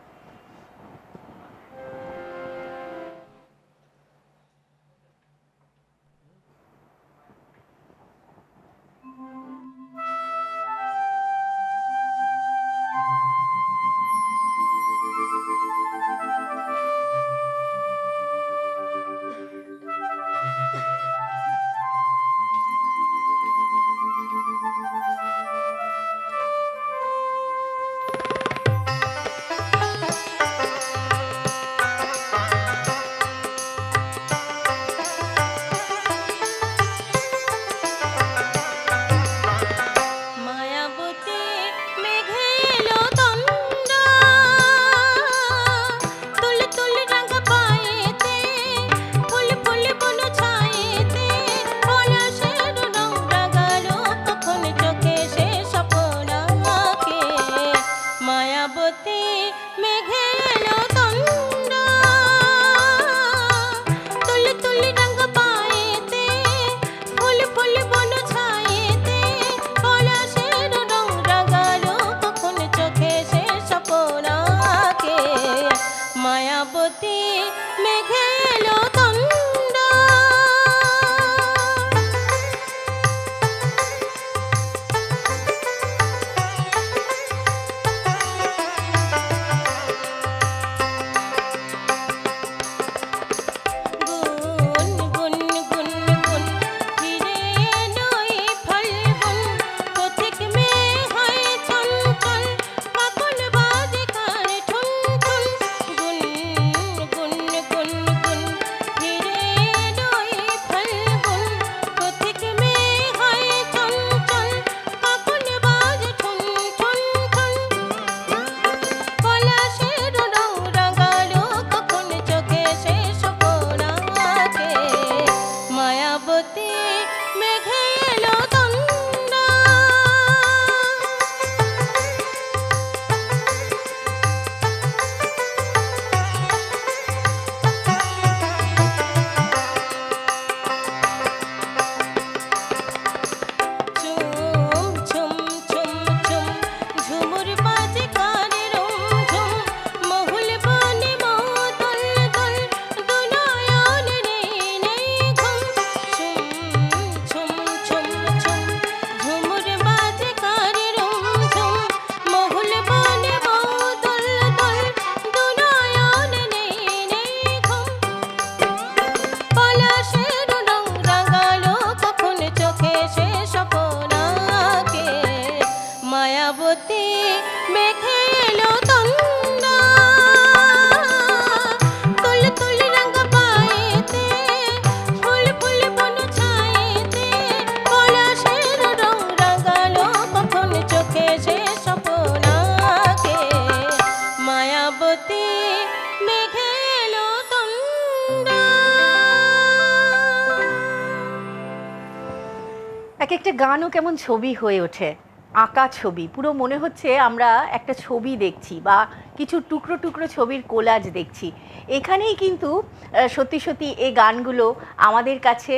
এক একটা গানও কেমন ছবি হয়ে ওঠে, আঁকা ছবি, পুরো মনে হচ্ছে আমরা একটা ছবি দেখছি বা কিছু টুকরো টুকরো ছবির কোলাজ দেখছি। এখানেই কিন্তু সত্যি সত্যি এই গানগুলো আমাদের কাছে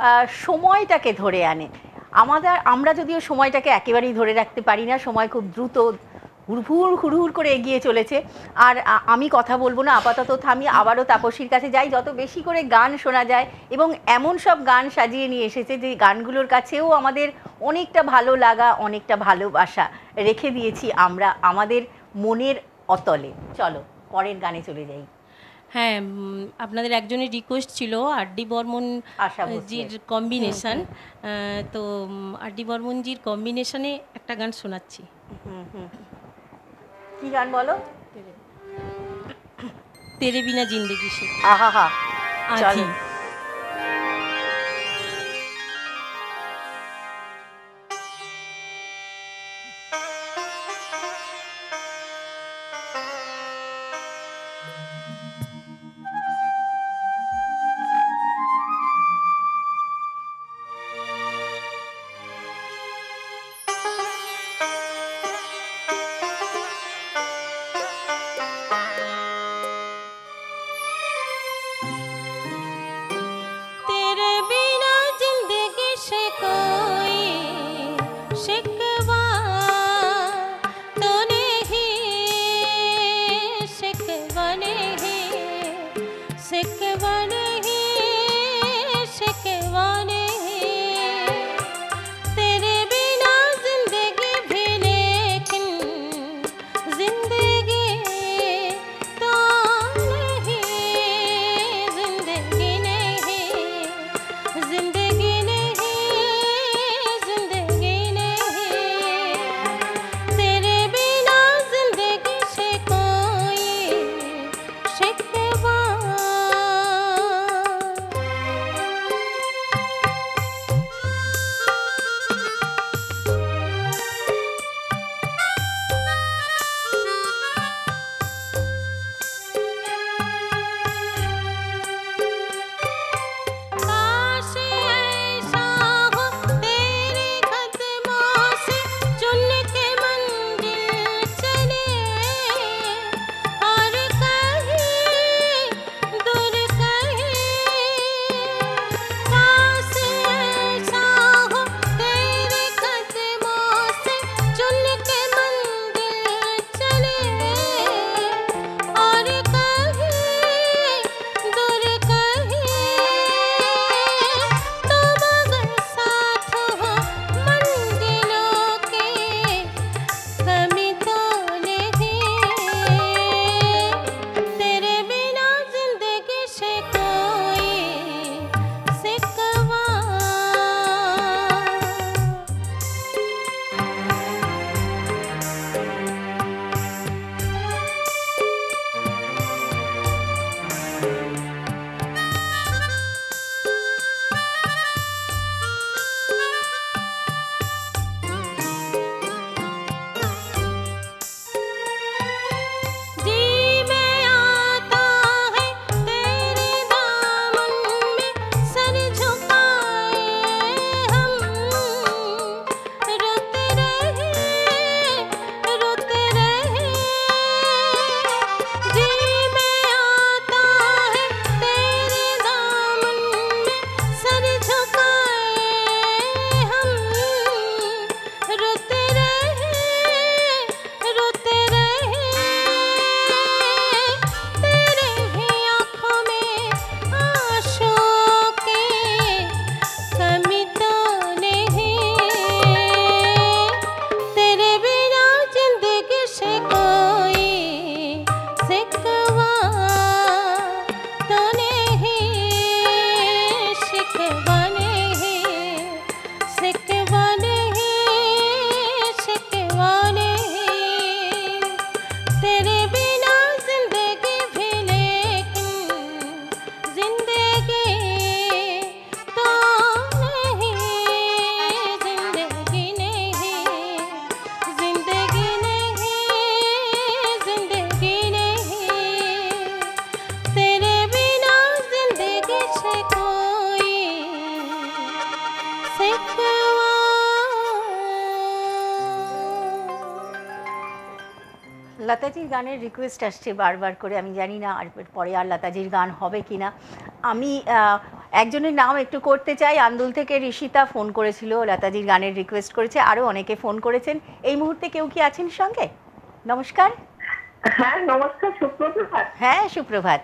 সময়টাকে ধরে আনে। আমরা যদিও সময়টাকে একেবারেই ধরে রাখতে পারি না, সময় খুব দ্রুত হুড়হুড় করে এগিয়ে চলেছে। আর আমি কথা বলবো না, আপাতত থামি, আবারও তাপসীর কাছে যাই। যত বেশি করে গান শোনা যায়, এবং এমন সব গান সাজিয়ে নিয়ে এসেছে যে গানগুলোর কাছেও আমাদের অনেকটা ভালো লাগা, অনেকটা ভালোবাসা রেখে দিয়েছি আমরা আমাদের মনের অতলে। চলো পরের গানে চলে যাই। হ্যাঁ, আপনাদের একজনের রিকোয়েস্ট ছিল আর.ডি. বর্মন জির কম্বিনেশন, তো আর.ডি. বর্মনজির কম্বিনেশনে একটা গান শোনাচ্ছি। কি গান বলো? তেরে বিনা জিন্দেগি সে আহা, চলো। লতাজির গানের রিকোয়েস্ট আসছে বারবার করে, আমি জানি না আর পরে আর লতাজির গান হবে কিনা। আমি একজনের নাম একটু করতে চাই, আন্দুল থেকে ঋষিতা ফোন করেছিল, লতাজির গানের রিকোয়েস্ট করেছে, আরও অনেকে ফোন করেছেন। এই মুহূর্তে কেউ কি আছেন সঙ্গে? নমস্কার। হ্যাঁ নমস্কার, সুপ্রভাত। হ্যাঁ সুপ্রভাত।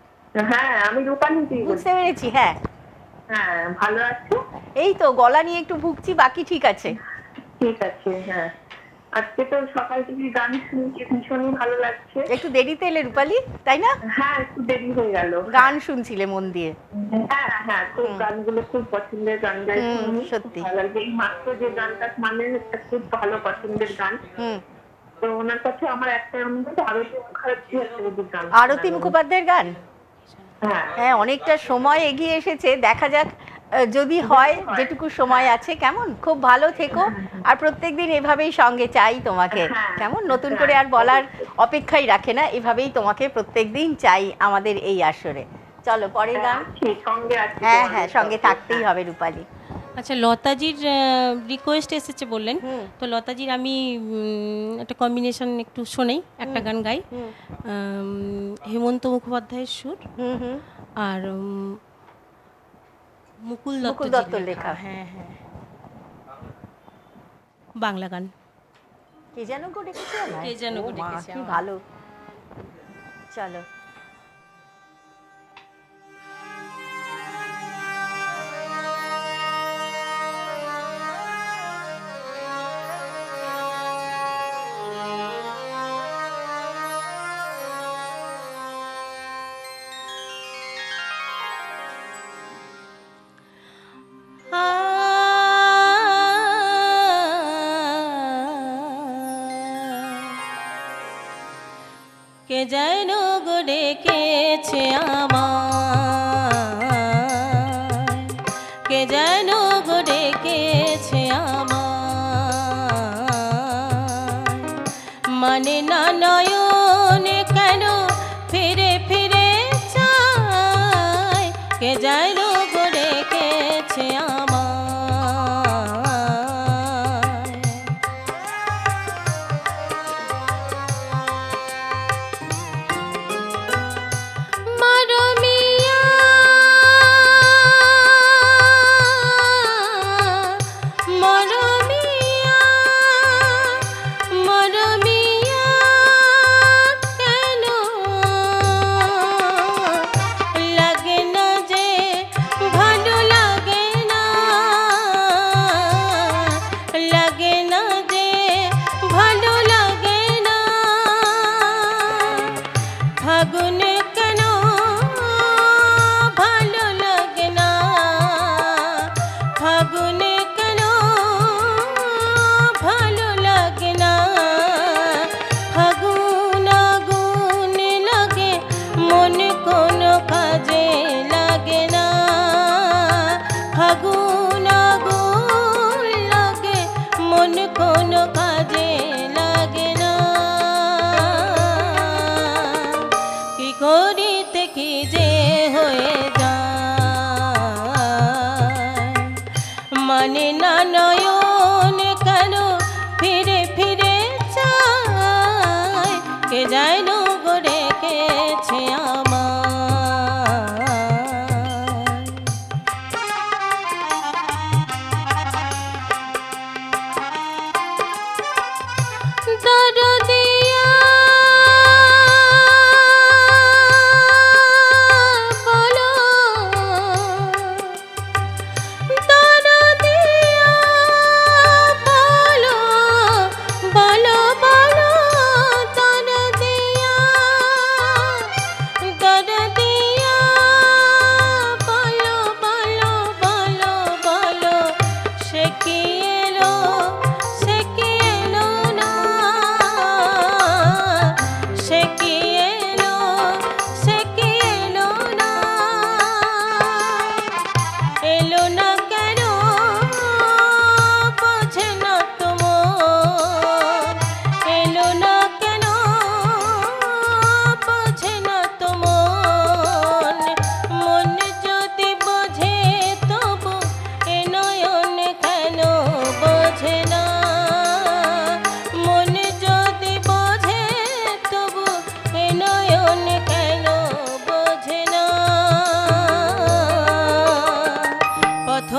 হ্যাঁ আমি রূপালী, বুঝতে পেরেছি। হ্যাঁ হ্যাঁ ভালো আছো? এই তো গলা নিয়ে একটু ভুগছি, বাকি ঠিক আছে। ঠিক আছে। হ্যাঁ আজকে তো সকাল থেকে গান শুনছি, ভীষণই ভালো লাগছে। একটু দেরিতে এলে রূপালী, তাই না? হ্যাঁ, একটু দেরি হয়ে গেল। গান শুনছিলে মন দিয়ে? হ্যাঁ হ্যাঁ, খুব গানগুলো খুব পছন্দের গান গাই। সত্যি ভালো লাগছে। এই মাত্র যে গানটা মানে খুব ভালো পছন্দের গান। তো ওনার কাছে আমার একটা অনুরোধ, আরতি মুখোপাধ্যায়ের গান। হ্যাঁ, অনেকটা সময় এগিয়ে এসেছে, দেখা যাক যদি হয়, যেটুকু সময় আছে। কেমন, খুব ভালো থেকো, আর প্রত্যেকদিন এভাবেই সঙ্গে চাই তোমাকে। কেমন, নতুন করে আর বলার অপেক্ষাই রাখে না, এভাবেই তোমাকে প্রত্যেকদিন চাই আমাদের এই আসরে। চলো পরের গান। হ্যাঁ হ্যাঁ, সঙ্গে থাকতেই হবে রূপালী। আচ্ছা, লতাজির রিকোয়েস্ট এসেছে বললেন, তো লতাজির আমি একটা কম্বিনেশন একটু শোনাই, একটা গান গাই। হেমন্ত মুখোপাধ্যায়ের সুর আর মুকুল দত্তর লেখা। হ্যাঁ হ্যাঁ, বাংলা গান। কে যেন গো ডেকেছে, কে যেন গো ডেকেছে, কি ভালো। চলো। কে যেন গো ডেকেছে আমায়, কে যেন গো ডেকেছে আমায়, মানে না নয়নে কেন ফিরে ফিরে চায়, কে যেন গো ডেকেছে আমায়। পথ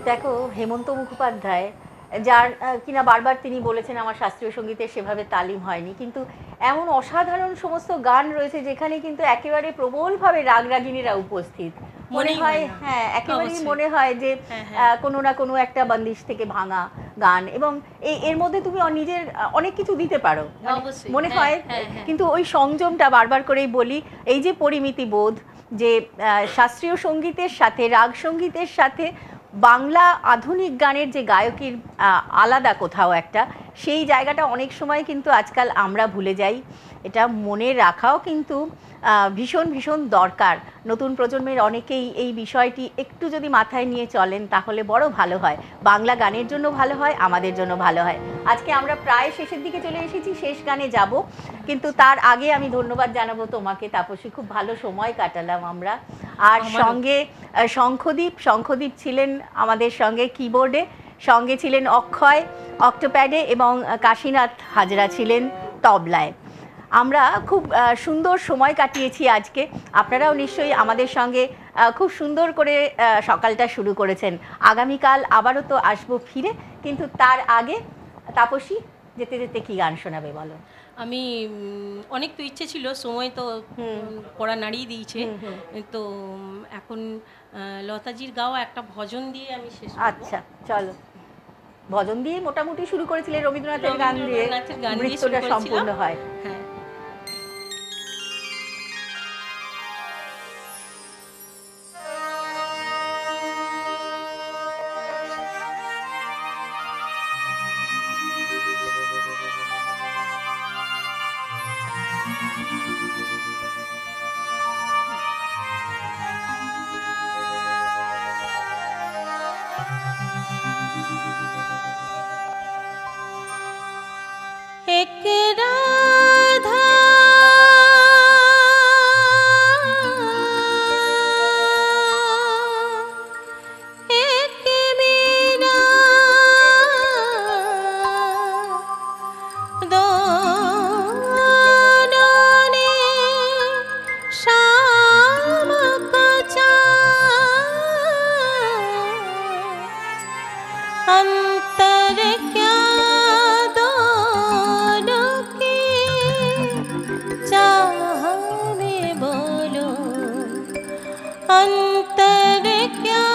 দেখো হেমন্ত মুখোপাধ্যায় যার কিনা বারবার তিনি বলেছেন আমার শাস্ত্রীয় সঙ্গীতের সেভাবে তালিম হয়নি, কিন্তু এমন অসাধারণ সমস্ত গান রয়েছে যেখানে কিন্তু একেবারে প্রবলভাবে রাগরাগিনীরা উপস্থিত। মনে হয় হ্যাঁ, একেবারেই মনে হয় যে কোনো না কোনো একটা বন্দিশ থেকে ভাঙা গান, এবং এর মধ্যে তুমি নিজের অনেক কিছু দিতে পারো মনে হয়। কিন্তু ওই সংযমটা বারবার করেই বলি, এই যে পরিমিতি বোধ, যে শাস্ত্রীয় সঙ্গীতের সাথে রাগ সঙ্গীতের সাথে বাংলা আধুনিক গানের যে গায়কের আলাদা কোথাও একটা, সেই জায়গাটা অনেক সময় কিন্তু আজকাল আমরা ভুলে যাই। এটা মনে রাখাও কিন্তু ভীষণ ভীষণ দরকার। নতুন প্রজন্মের অনেকেই এই বিষয়টি একটু যদি মাথায় নিয়ে চলেন তাহলে বড় ভালো হয়, বাংলা গানের জন্য ভালো হয়, আমাদের জন্য ভালো হয়। আজকে আমরা প্রায় শেষের দিকে চলে এসেছি, শেষ গানে যাব, কিন্তু তার আগে আমি ধন্যবাদ জানাবো তোমাকে তাপসী, খুব ভালো সময় কাটালাম আমরা। আর সঙ্গে শঙ্খদীপ ছিলেন আমাদের সঙ্গে কিবোর্ডে, সঙ্গে ছিলেন অক্ষয় অক্টোপ্যাডে, এবং কাশীনাথ হাজরা ছিলেন তবলায়। আমরা খুব সুন্দর সময় কাটিয়েছি আজকে। আপনারাও নিশ্চয়ই আমাদের সঙ্গে খুব সুন্দর করে সকালটা শুরু করেছেন। আগামীকাল আবারও তো আসবো ফিরে, কিন্তু তার আগে তাপসী যেতে যেতে কি গান শোনাবে বলো? আমি অনেক তো ইচ্ছে ছিল, সময় তো পড়া নাড়িয়ে দিয়েছে, তো এখন লতাজির গাওয়া একটা ভজন দিয়ে আমি শেষ করব। আচ্ছা চলো, ভজন দিয়ে মোটামুটি শুরু করেছিলে, রবীন্দ্রনাথের গান দিয়ে নৃত্যটা সম্পূর্ণ হয়। হ্যাঁ, एक राधा एक मीरा, दोनों ने शाम को चाहा, अंतर क्या दोनों की चाह में बोलो, अंतर क्या